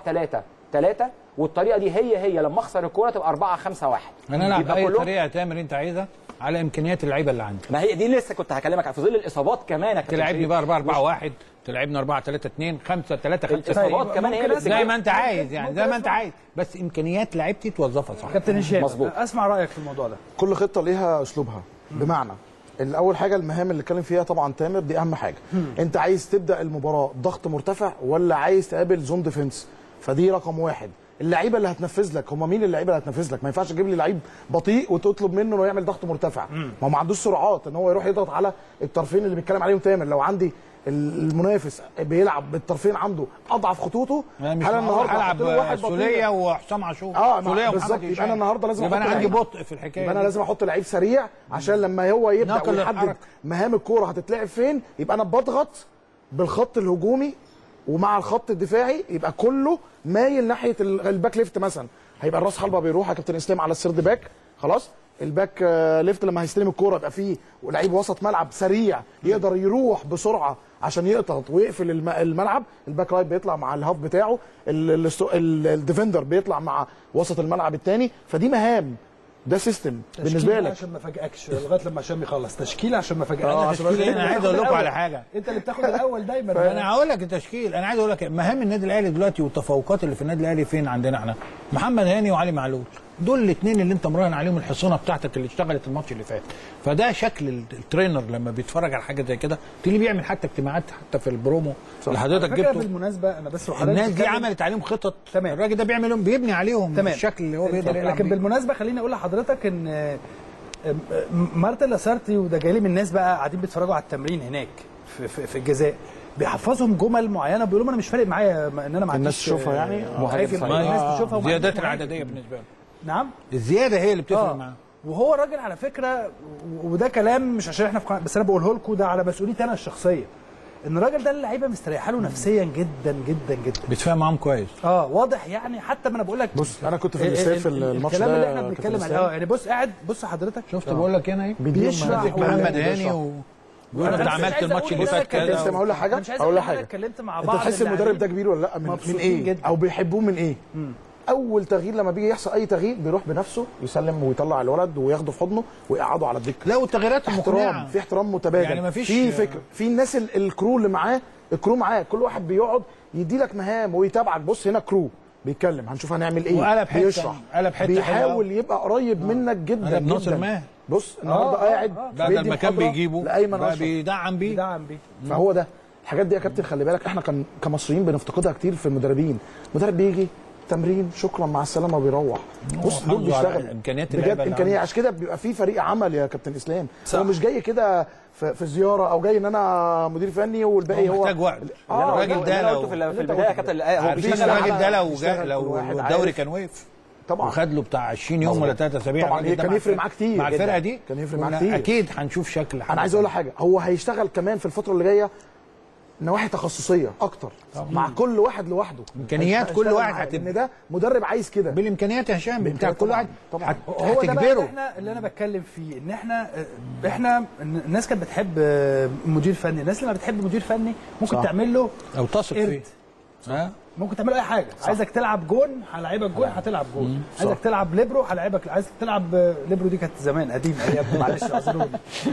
ب4-3-3 والطريقه دي هي لما اخسر الكوره تبقى 4-5-1. انا العب باي طريقه تامر انت عايزها على امكانيات اللعيبه اللي عندي. ما هي دي لسه كنت هكلمك في ظل الاصابات كمان يا كابتن. تلعبني بقى 4-4-1 تلعبني 4-3-2 5-3-5 الاصابات كمان هي اللي زي ما انت عايز يعني زي ما انت عايز، بس امكانيات لعيبتي توظفها صح. كابتن هشام اسمع رايك في الموضوع ده. كل خطه ليها اسلوبها. بمعنى الاول حاجه المهام اللي اتكلم فيها طبعا تامر دي اهم حاجه. انت عايز تبدا المباراه ضغط مرتفع ولا عايز تقابل زون ديفنس؟ فدي رقم واحد. اللعيبه اللي هتنفذ لك هم مين؟ اللعيبه اللي هتنفذ لك. ما ينفعش تجيب لي لعيب بطيء وتطلب منه انه يعمل ضغط مرتفع. ما هو ما عندوش سرعات ان هو يروح يضغط على الطرفين اللي بيتكلم عليهم تامر. لو عندي المنافس بيلعب بالطرفين عنده اضعف خطوطه، انا النهارده هلعب سوليه وحسام عاشور. سوليه بالظبط. يبقى انا النهارده لازم يبقى انا عندي بطء في الحكايه. يبقى انا لازم احط لعيب سريع عشان لما هو يبدا ويحدد مهام الكوره هتتلعب فين، يبقى انا بضغط بالخط الهجومي ومع الخط الدفاعي يبقى كله مايل ناحيه الباك ليفت. مثلا هيبقى الراس حلبه بيروح يا كابتن اسلام على السيرد باك، خلاص الباك ليفت لما هيستلم الكوره يبقى فيه لعيب وسط ملعب سريع يقدر يروح بسرعه عشان يقطط ويقفل الملعب. الباك رايت بيطلع مع الهاف بتاعه، الديفندر بيطلع مع وسط الملعب الثاني. فدي مهام، ده سيستم بالنسبه لك عشان ما فاجئكش لغايه لما هشام يخلص. تشكيله عشان ما فاجئكش. انا عايز اقول لكم على حاجه. انت اللي بتاخد الاول دايما. انا هقول لك التشكيل. انا عايز اقول لك مهام النادي الاهلي دلوقتي والتفوقات اللي في النادي الاهلي فين عندنا احنا. محمد هاني وعلي معلول دول الاثنين اللي انت مراهن عليهم الحصانه بتاعتك اللي اشتغلت الماتش اللي فات. فده شكل الترينر لما بيتفرج على حاجه زي كده اللي بيعمل حتى اجتماعات حتى في البرومو اللي حضرتك جبته. بالمناسبه انا بس الناس دي عملت عليهم خطط. تمام. الراجل ده بيعملهم بيبني عليهم الشكل اللي هو بيقدر يلعب لكن بالمناسبه خليني اقول لحضرتك ان مارتن لاسارتي وده جاي لي من الناس بقى قاعدين بيتفرجوا على التمرين هناك في الجزائر، بيحفظهم جمل معينه بيقولوا انا مش فارق معايا ان انا ما الناس تشوفها يعني الناس تشوفها زيادات العدديه بالنسبه له. نعم الزياده هي اللي بتفرق معاه. وهو الراجل على فكره وده كلام مش عشان احنا بس انا بقوله لكم ده على مسؤوليتي انا الشخصيه، ان الراجل ده اللعيبه مستريحه له نفسيا جدا جدا جدا. بيتفاهم معاهم كويس. واضح يعني. حتى ما انا بقول لك بص انا كنت في الاستاد في الماتش ده الكلام اللي احنا بنتكلم عليه يعني بص قاعد بص حضرتك شفت بقول لك هنا ايه بيشرح محمد هاني بيقول انت عملت الماتش اللي فات كده. اقول لك حاجه اتكلمت مع بعض. انت تحس المدرب ده كبير ولا لا من ايه او بيحبوه من ايه؟ اول تغيير لما بيجي يحصل اي تغيير بيروح بنفسه يسلم ويطلع الولد وياخده في حضنه ويقعده على الدكه. لا والتغييرات احترام، في احترام متبادل يعني مفيش في فكر، في الناس الكرو اللي معاه الكرو معاه كل واحد بيقعد يدي لك مهام ويتابعك. بص هنا كرو بيتكلم هنشوف هنعمل ايه، بيشرح بيحاول يبقى قريب منك جدا جدا. بص النهارده قاعد بعد المكان بيجيبه لايمن بيدعم بيه فهو ده الحاجات دي يا كابتن. خلي بالك احنا كمصريين بنفتقدها كتير في المدربين. مدرب بيجي التمرين شكرا مع السلامه بيروح. بص دول بيشتغل امكانيات بجد، امكانيه. عشان كده بيبقى في فريق عمل يا كابتن اسلام. هو مش جاي كده في زياره او جاي ان انا مدير فني والباقي هو محتاج وقت. الراجل ده لو في البدايه يا كابتن هو بيشتغل، الراجل ده لو الدوري كان وقف طبعا وخد له بتاع 20 يوم ولا 3 اسابيع طبعا كان يفرق معاه كتير مع الفرقه دي، كان يفرق معاه كتير. اكيد هنشوف شكل. انا عايز اقول لك حاجه، هو هيشتغل كمان في الفتره اللي جايه نواحي تخصصيه اكتر مع كل واحد لوحده. امكانيات كل واحد ان ده مدرب عايز كده بالامكانيات يا هشام بتاع كل واحد طبعا. هو ده بقى اللي انا بتكلم فيه، ان احنا الناس كانت بتحب مدير فني، الناس لما بتحب مدير فني ممكن تعمل له او تثق فيه. ممكن تعمل اي حاجه. عايزك تلعب جون هلاعبك جون، هتلعب جون. عايزك تلعب ليبرو هلاعبك. عايزك تلعب ليبرو دي كانت زمان قديمه يا ابني، معلش اعذروني.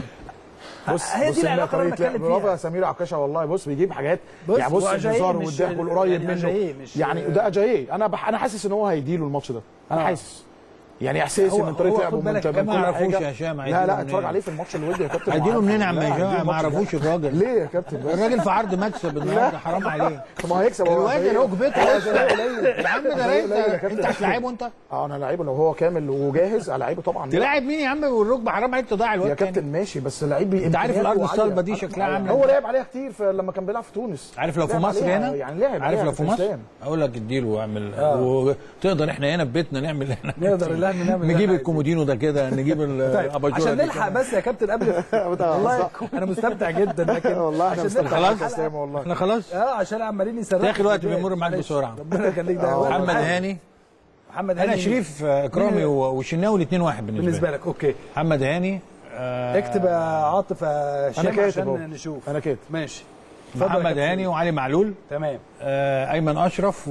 هي دي العلاقه اللي انا بتكلم فيها. برافو يا سمير عكاشه والله. بص بيجيب حاجات يعني، بص الهزار والضحك والقريب منه يعني. وده اجاييه انا حاسس ان هو هيديله الماتش ده. انا حاسس يعني احساسي من طريقه لعبه من ما اعرفوش يا هشام. لا اتفرج عليه في الماتش الودي يا كابتن. هيديله منين يا عم هشام؟ ما اعرفوش الراجل. ليه يا كابتن؟ الراجل في عرض مكسب النهارده، حرام عليه. طب ما هيكسب هو. الواد اللي ركبته يا عم ده انت هتلاعبه انت؟ انا لاعبه لو هو كامل وجاهز هلاعبه طبعا. تلاعب مين يا عم والركبه حرام عليك تضيع الواد يا كابتن ماشي، بس لعيب انت عارف الارض الصلبه دي شكلها عامل. هو لعب عليها كتير لما كان بيلعب في تونس. عارف لو في مصر هنا يعني لعب، عارف لو في مصر اقول لك اديله واعمل وتقدر احنا هنا في بيتنا نعمل احنا نقدر اللي احنا نعمل نجيب الكومودينو ده كده، نجيب الاباجوره عشان نلحق بس يا كابتن قبل. والله انا مستمتع جدا، لكن والله احنا مستمتع خلاص اسلام والله. احنا خلاص عشان عمالين يسرحوا داخل الوقت بيمر معاك بسرعه. ربنا يخليك. ده محمد هاني انا شريف اكرامي وشناوي الاثنين واحد بالنسبه لك. اوكي محمد هاني اكتب يا عاطف هشام عشان نشوف. انا كاتب ماشي. محمد هاني وعلي معلول تمام. ايمن اشرف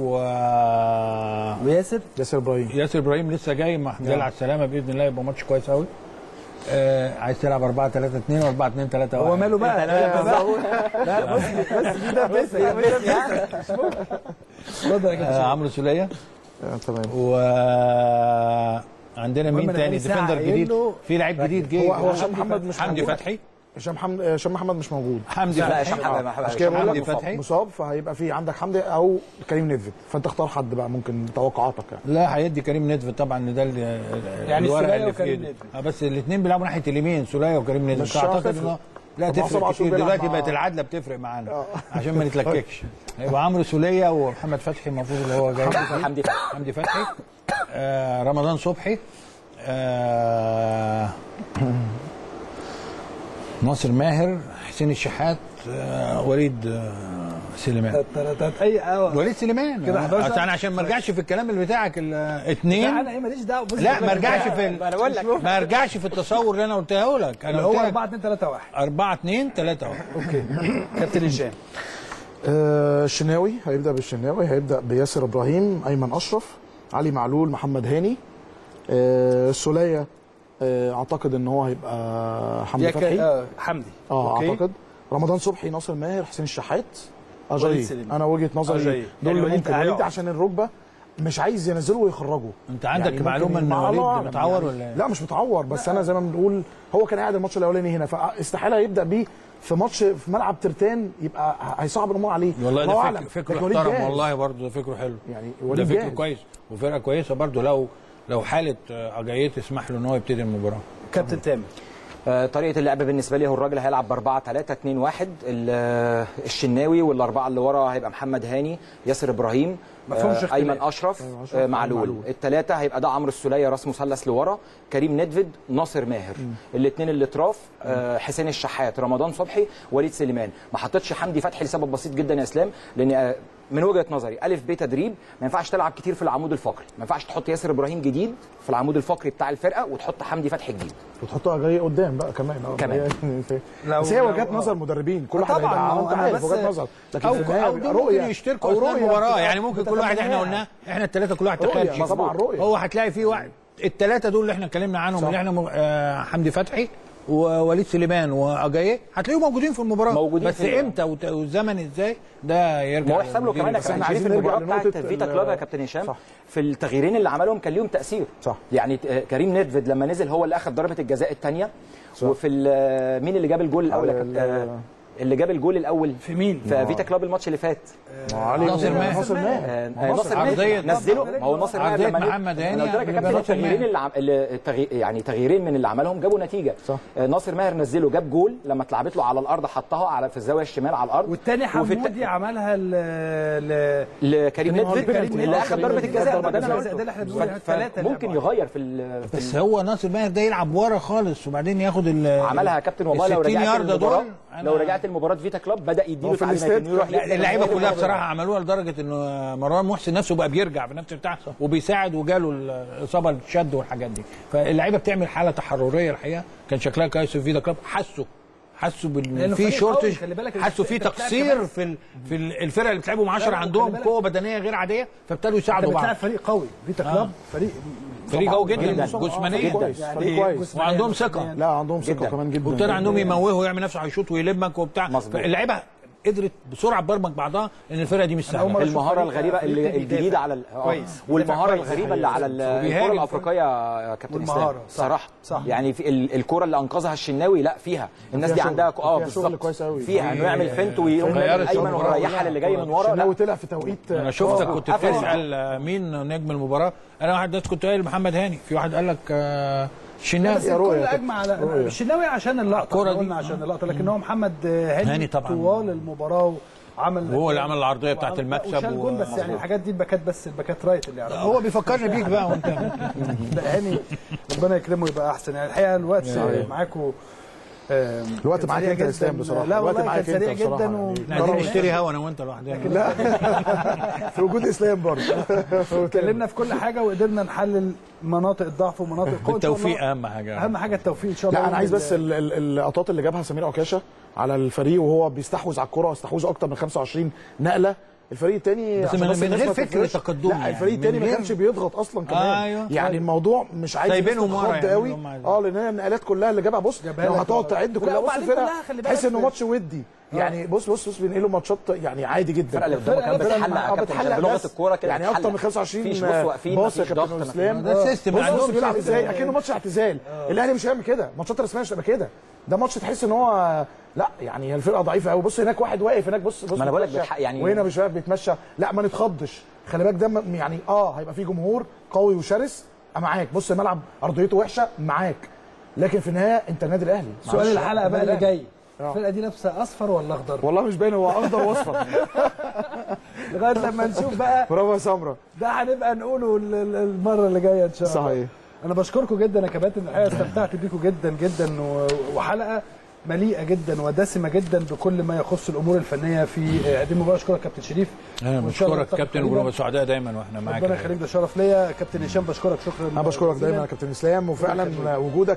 وياسر ابراهيم لسه جاي مع الحمد لله على السلامه، باذن الله يبقى ماتش كويس قوي. عايز تلعب 4-3-2 و 4-2-3-1 هو ماله بقى؟ لا بص ده بس عمرو سوليه تمام. وعندنا مين تاني ديفندر جديد؟ في لعيب جديد جه هو هشام محمد مش حمدي فتحي. هشام محمد مش موجود. حمدي فتحي مصاب، فهيبقى في عندك حمدي او كريم نيدفيد، فانت اختار حد بقى ممكن توقعاتك يعني. لا هيدي كريم نيدفيد طبعا، ده يعني الورقه اللي في ايده. بس الاثنين بيلعبوا ناحيه اليمين، سوليه وكريم نيدفيد. اعتقد انه لا تفرق كتير دلوقتي، بقت العدله بتفرق معانا عشان ما نتلككش. يبقى عمرو سوليه ومحمد فتحي المفروض اللي هو جاي. حمدي فتحي رمضان صبحي ناصر ماهر حسين الشحات وليد سليمان. وليد سليمان كده 11. انا عشان ما ارجعش في الكلام اللي بتاعك الاثنين. لا انا ماليش دعوه. لا ما ارجعش في ما ارجعش في التصور اللي انا قلته لك. انا هو 4-2-3-1 اوكي. كابتن هشام الشناوي هيبدا بالشناوي، هيبدا بياسر ابراهيم، ايمن اشرف، علي معلول، محمد هاني. السوليه اعتقد ان هو هيبقى حمدي فتحي. حمدي اعتقد رمضان صبحي، ناصر ماهر، حسين الشحات، اجاي. انا وجهه نظري دول اللي ممكن وليد عشان الركبه مش عايز ينزله ويخرجه. انت عندك يعني معلومه ان وليد متعور ولا لا مش متعور، بس انا زي ما بنقول هو كان قاعد الماتش الاولاني هنا، فاستحاله يبدا بيه في ماتش في ملعب ترتان، يبقى هيصعب الامور عليه. والله ده فكره محترم والله، برضه ده فكره حلو يعني، ده فكره كويس وفرقه كويسه برضه. لو حاله اجاييه تسمح له ان هو يبتدي المباراه. كابتن تامر طريقه اللعب بالنسبه لي هو الراجل هيلعب ب 4-3-2-1. الشناوي والاربعه اللي ورا هيبقى محمد هاني، ياسر ابراهيم، ايمن اشرف، معلول. الثلاثه هيبقى ده عمرو السوليه راس مثلث لورا، كريم نيدفيد، ناصر ماهر. الاثنين اللي اطراف حسين الشحات، رمضان صبحي، وليد سليمان. ما حطيتش حمدي فتحي لسبب بسيط جدا يا اسلام، لان من وجهه نظري الف ب تدريب ما ينفعش تلعب كتير في العمود الفقري، ما ينفعش تحط ياسر ابراهيم جديد في العمود الفقري بتاع الفرقه وتحط حمدي فتحي جديد وتحطها جاي قدام بقى كمان. بس هي وجهات نظر مدربين، كل واحد طبعا انت عارف وجهات نظر، لكن او رؤيه يشتركوا في المباراه يعني. ممكن كل واحد احنا قلناه احنا الثلاثه كل واحد تخيل شيء. هو هتلاقي فيه واحد الثلاثه دول اللي احنا اتكلمنا عنهم، اللي احنا حمدي فتحي ووليد سليمان واجاييه هتلاقيهم موجودين في المباراه، بس امتى والزمن ازاي ده يرجع. ما هو يحسب له كمان يا كابتن شريف المباراه بتاعت فيتا كلوب يا كابتن هشام في التغييرين اللي عملهم كان ليهم تاثير. صح. يعني كريم نيدفيد لما نزل هو اللي اخذ ضربه الجزاء الثانيه، وفي مين اللي جاب الجول الاول يا كابتن اللي جاب الجول الاول في مين؟ في فيتا كلوب الماتش اللي فات. ناصر ماهر نزله. ما هو ناصر ماهر لما محمد هاني قلت لك تغييرين من اللي عملهم جابوا نتيجه. ناصر ماهر نزله جاب جول لما اتلعبت له على الارض، حطها في الزاويه الشمال على الارض. والثاني حمودي عملها لكريم نيدفيد اللي اخذ ضربه الجزاء. ده اللي احنا بنقول الثلاثه ممكن يغير بس هو ناصر ماهر ده يلعب ورا خالص وبعدين ياخد عملها يا كابتن والله. لو رجعت المباراه فيتا كلوب بدا يديله تعليمات انه يروح. اللعيبه كلها بصراحه عملوها لدرجه انه مروان محسن نفسه بقى بيرجع في نفس بتاعه وبيساعد، وجاله الاصابه الشد والحاجات دي. فاللعيبه بتعمل حاله تحرريه الحقيقه، كان شكلها كويس في فيتا كلوب. حسوا بان في شورتج، حسوا في تقصير في الفرق اللي بتلعبوا 10 عندهم قوه بدنيه غير عاديه، فابتدوا يساعدوا بعض. فريق قوي فيتا كلوب، فريق قوي جدا جسمانيا كويس وعندهم ثقه. لا عندهم ثقه كمان جدا، وابتدى عندهم يموهوا ويعمل نفسه هيشوط ويلمك وبتاع. اللعيبه قدرت بسرعه تبرمج بعضها ان الفرقه دي مش سهله. المهاره الغريبه الجديده على كويس، والمهاره الغريبه اللي على الكره الافريقيه يا كابتن اسلام صراحه. يعني في الكره اللي انقذها الشناوي، لا فيها الناس دي عندها بالظبط فيها انه يعمل فنت ويقوم الايمن ويريحها اللي جاي من ورا. الشناوي طلع في توقيت. انا شفتك كنت بتسال مين نجم المباراه، انا واحد بس كنت قايل محمد هاني، في واحد قال لك الشناوي. بس الكل اجمع على الشناوي عشان اللقطه، قلنا عشان اللقطه، لكن هو محمد هاني طبعا طوال المباراه وعمل هو اللي عمل العرضيه بتاعت المكسب بس يعني الحاجات دي الباكات، بس الباكات رايت اللي يعرفها. هو بيفكرني بيك بقى وانت هاني ربنا يكرمه يبقى احسن. يعني الحقيقه الوقت معاكم، الوقت معاك انت يا اسلام بصراحه. لا الوقت معاك سريع جدا، عايزين نشتري هوا انا وانت لوحدنا. لا في وجود اسلام برضه اتكلمنا في كل حاجه وقدرنا نحلل مناطق الضعف ومناطق القوه. التوفيق اهم حاجه التوفيق ان شاء الله. لا انا عايز بس اللقطات اللي جابها سمير عكاشه على الفريق وهو بيستحوذ على الكره، واستحوذ اكتر من 25 نقله. الفريق الثاني بس من غير فكر تقدم. لا الفريق الثاني ما كانش بيضغط اصلا كمان. يعني الموضوع مش عايز سايبينهم ورا قوي. لان هي النقلات كلها اللي جابها، بص لو هتقعد تعد كلها، بص الفرقه تحس انه ماتش ودي. يعني بص بينقلوا ماتشات يعني عادي جدا. الفرقه اللي قدامك بتحلق بلغه الكوره كده، يعني اكتر من 25 باص يا كابتن اسلام. ده سيستم عندهم بيلعب ازاي اكنه ماتش اعتزال. الاهلي مش هيعمل كده، ماتشات الرسميه مش هتبقى كده. ده ماتش تحس ان هو لا يعني الفرقه ضعيفه قوي. بص هناك واحد واقف هناك، بص ما انا بقول لك يعني وهنا مش واقف بيتمشى. لا ما نتخضش، خلي بالك ده يعني هيبقى فيه جمهور قوي وشرس معاك. بص الملعب ارضيته وحشه معاك، لكن في النهايه انت النادي الاهلي. سؤال الحلقه بقى اللي جاي، الفرقه دي لابسه اصفر ولا اخضر؟ والله مش باين، هو اخضر واصفر لغايه لما نشوف بقى. برافو يا سمره، ده هنبقى نقوله المره اللي جايه ان شاء الله. صحيح. انا بشكركم جدا يا كباتن، الحقيقه استمتعت بيكم جدا جدا، وحلقه مليئه جدا ودسمه جدا بكل ما يخص الامور الفنيه في هذه المباراه. اشكرك كابتن شريف. انا بشكرك كابتن، ونبقى سعداء دايما واحنا معاك. ربنا يخليك، ده شرف ليا. كابتن هشام بشكرك شكرا. انا بشكرك دايما يا كابتن اسلام، وفعلا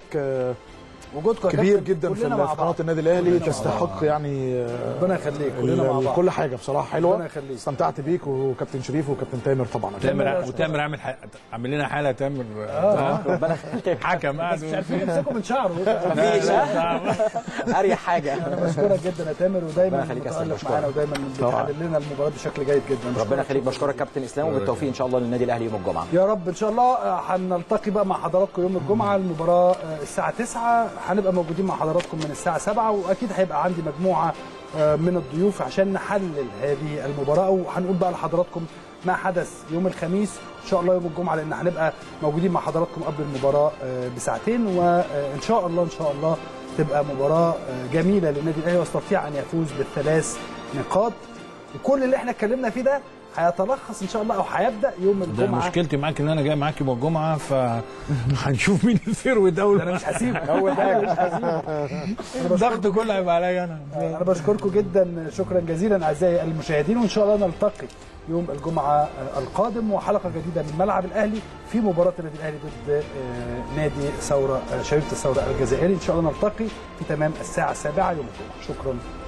وجودكم كبير جدا في قناه النادي الاهلي، تستحق يعني. ربنا يخليك، كلنا مع بعض. كل حاجه بصراحه حلوه، استمتعت بيك وكابتن شريف وكابتن تامر طبعا. تامر عامل لنا حاله. تامر ربنا يخليك، حكم مش عارفين يمسكوا من شعره. مفيش اريح حاجه. انا بشكرك جدا يا تامر، ودايما متالق معانا ودايما بتحلل لنا المباراه بشكل جيد جدا. ربنا يخليك، بشكرك كابتن اسلام، وبالتوفيق ان شاء الله للنادي الاهلي يوم الجمعه. يا رب ان شاء الله. هنلتقي بقى مع حضراتكم يوم الجمعه، المباراه الساعه 9. هنبقى موجودين مع حضراتكم من الساعه 7، واكيد هيبقى عندي مجموعه من الضيوف عشان نحلل هذه المباراه، وهنقول بقى لحضراتكم ما حدث يوم الخميس ان شاء الله يوم الجمعه، لان هنبقى موجودين مع حضراتكم قبل المباراه بساعتين، وان شاء الله تبقى مباراه جميله للنادي الاهلي، ويستطيع ان يفوز بالثلاث نقاط. وكل اللي احنا اتكلمنا فيه ده هيتلخص ان شاء الله او هيبدا يوم الجمعه. ده مشكلتي معاك ان انا جاي معاك يوم الجمعه، فهنشوف مين الفيرود اول. انا مش هسيبك اول حاجه، مش هسيبك. الضغط كله هيبقى عليا انا. انا بشكركم جدا، شكرا جزيلا اعزائي المشاهدين، وان شاء الله نلتقي يوم الجمعه القادم وحلقه جديده من ملعب الاهلي في مباراه النادي الاهلي ضد نادي ثوره شبيبه الثوره الجزائري. ان شاء الله نلتقي في تمام الساعه 7 يوم الجمعه. شكرا.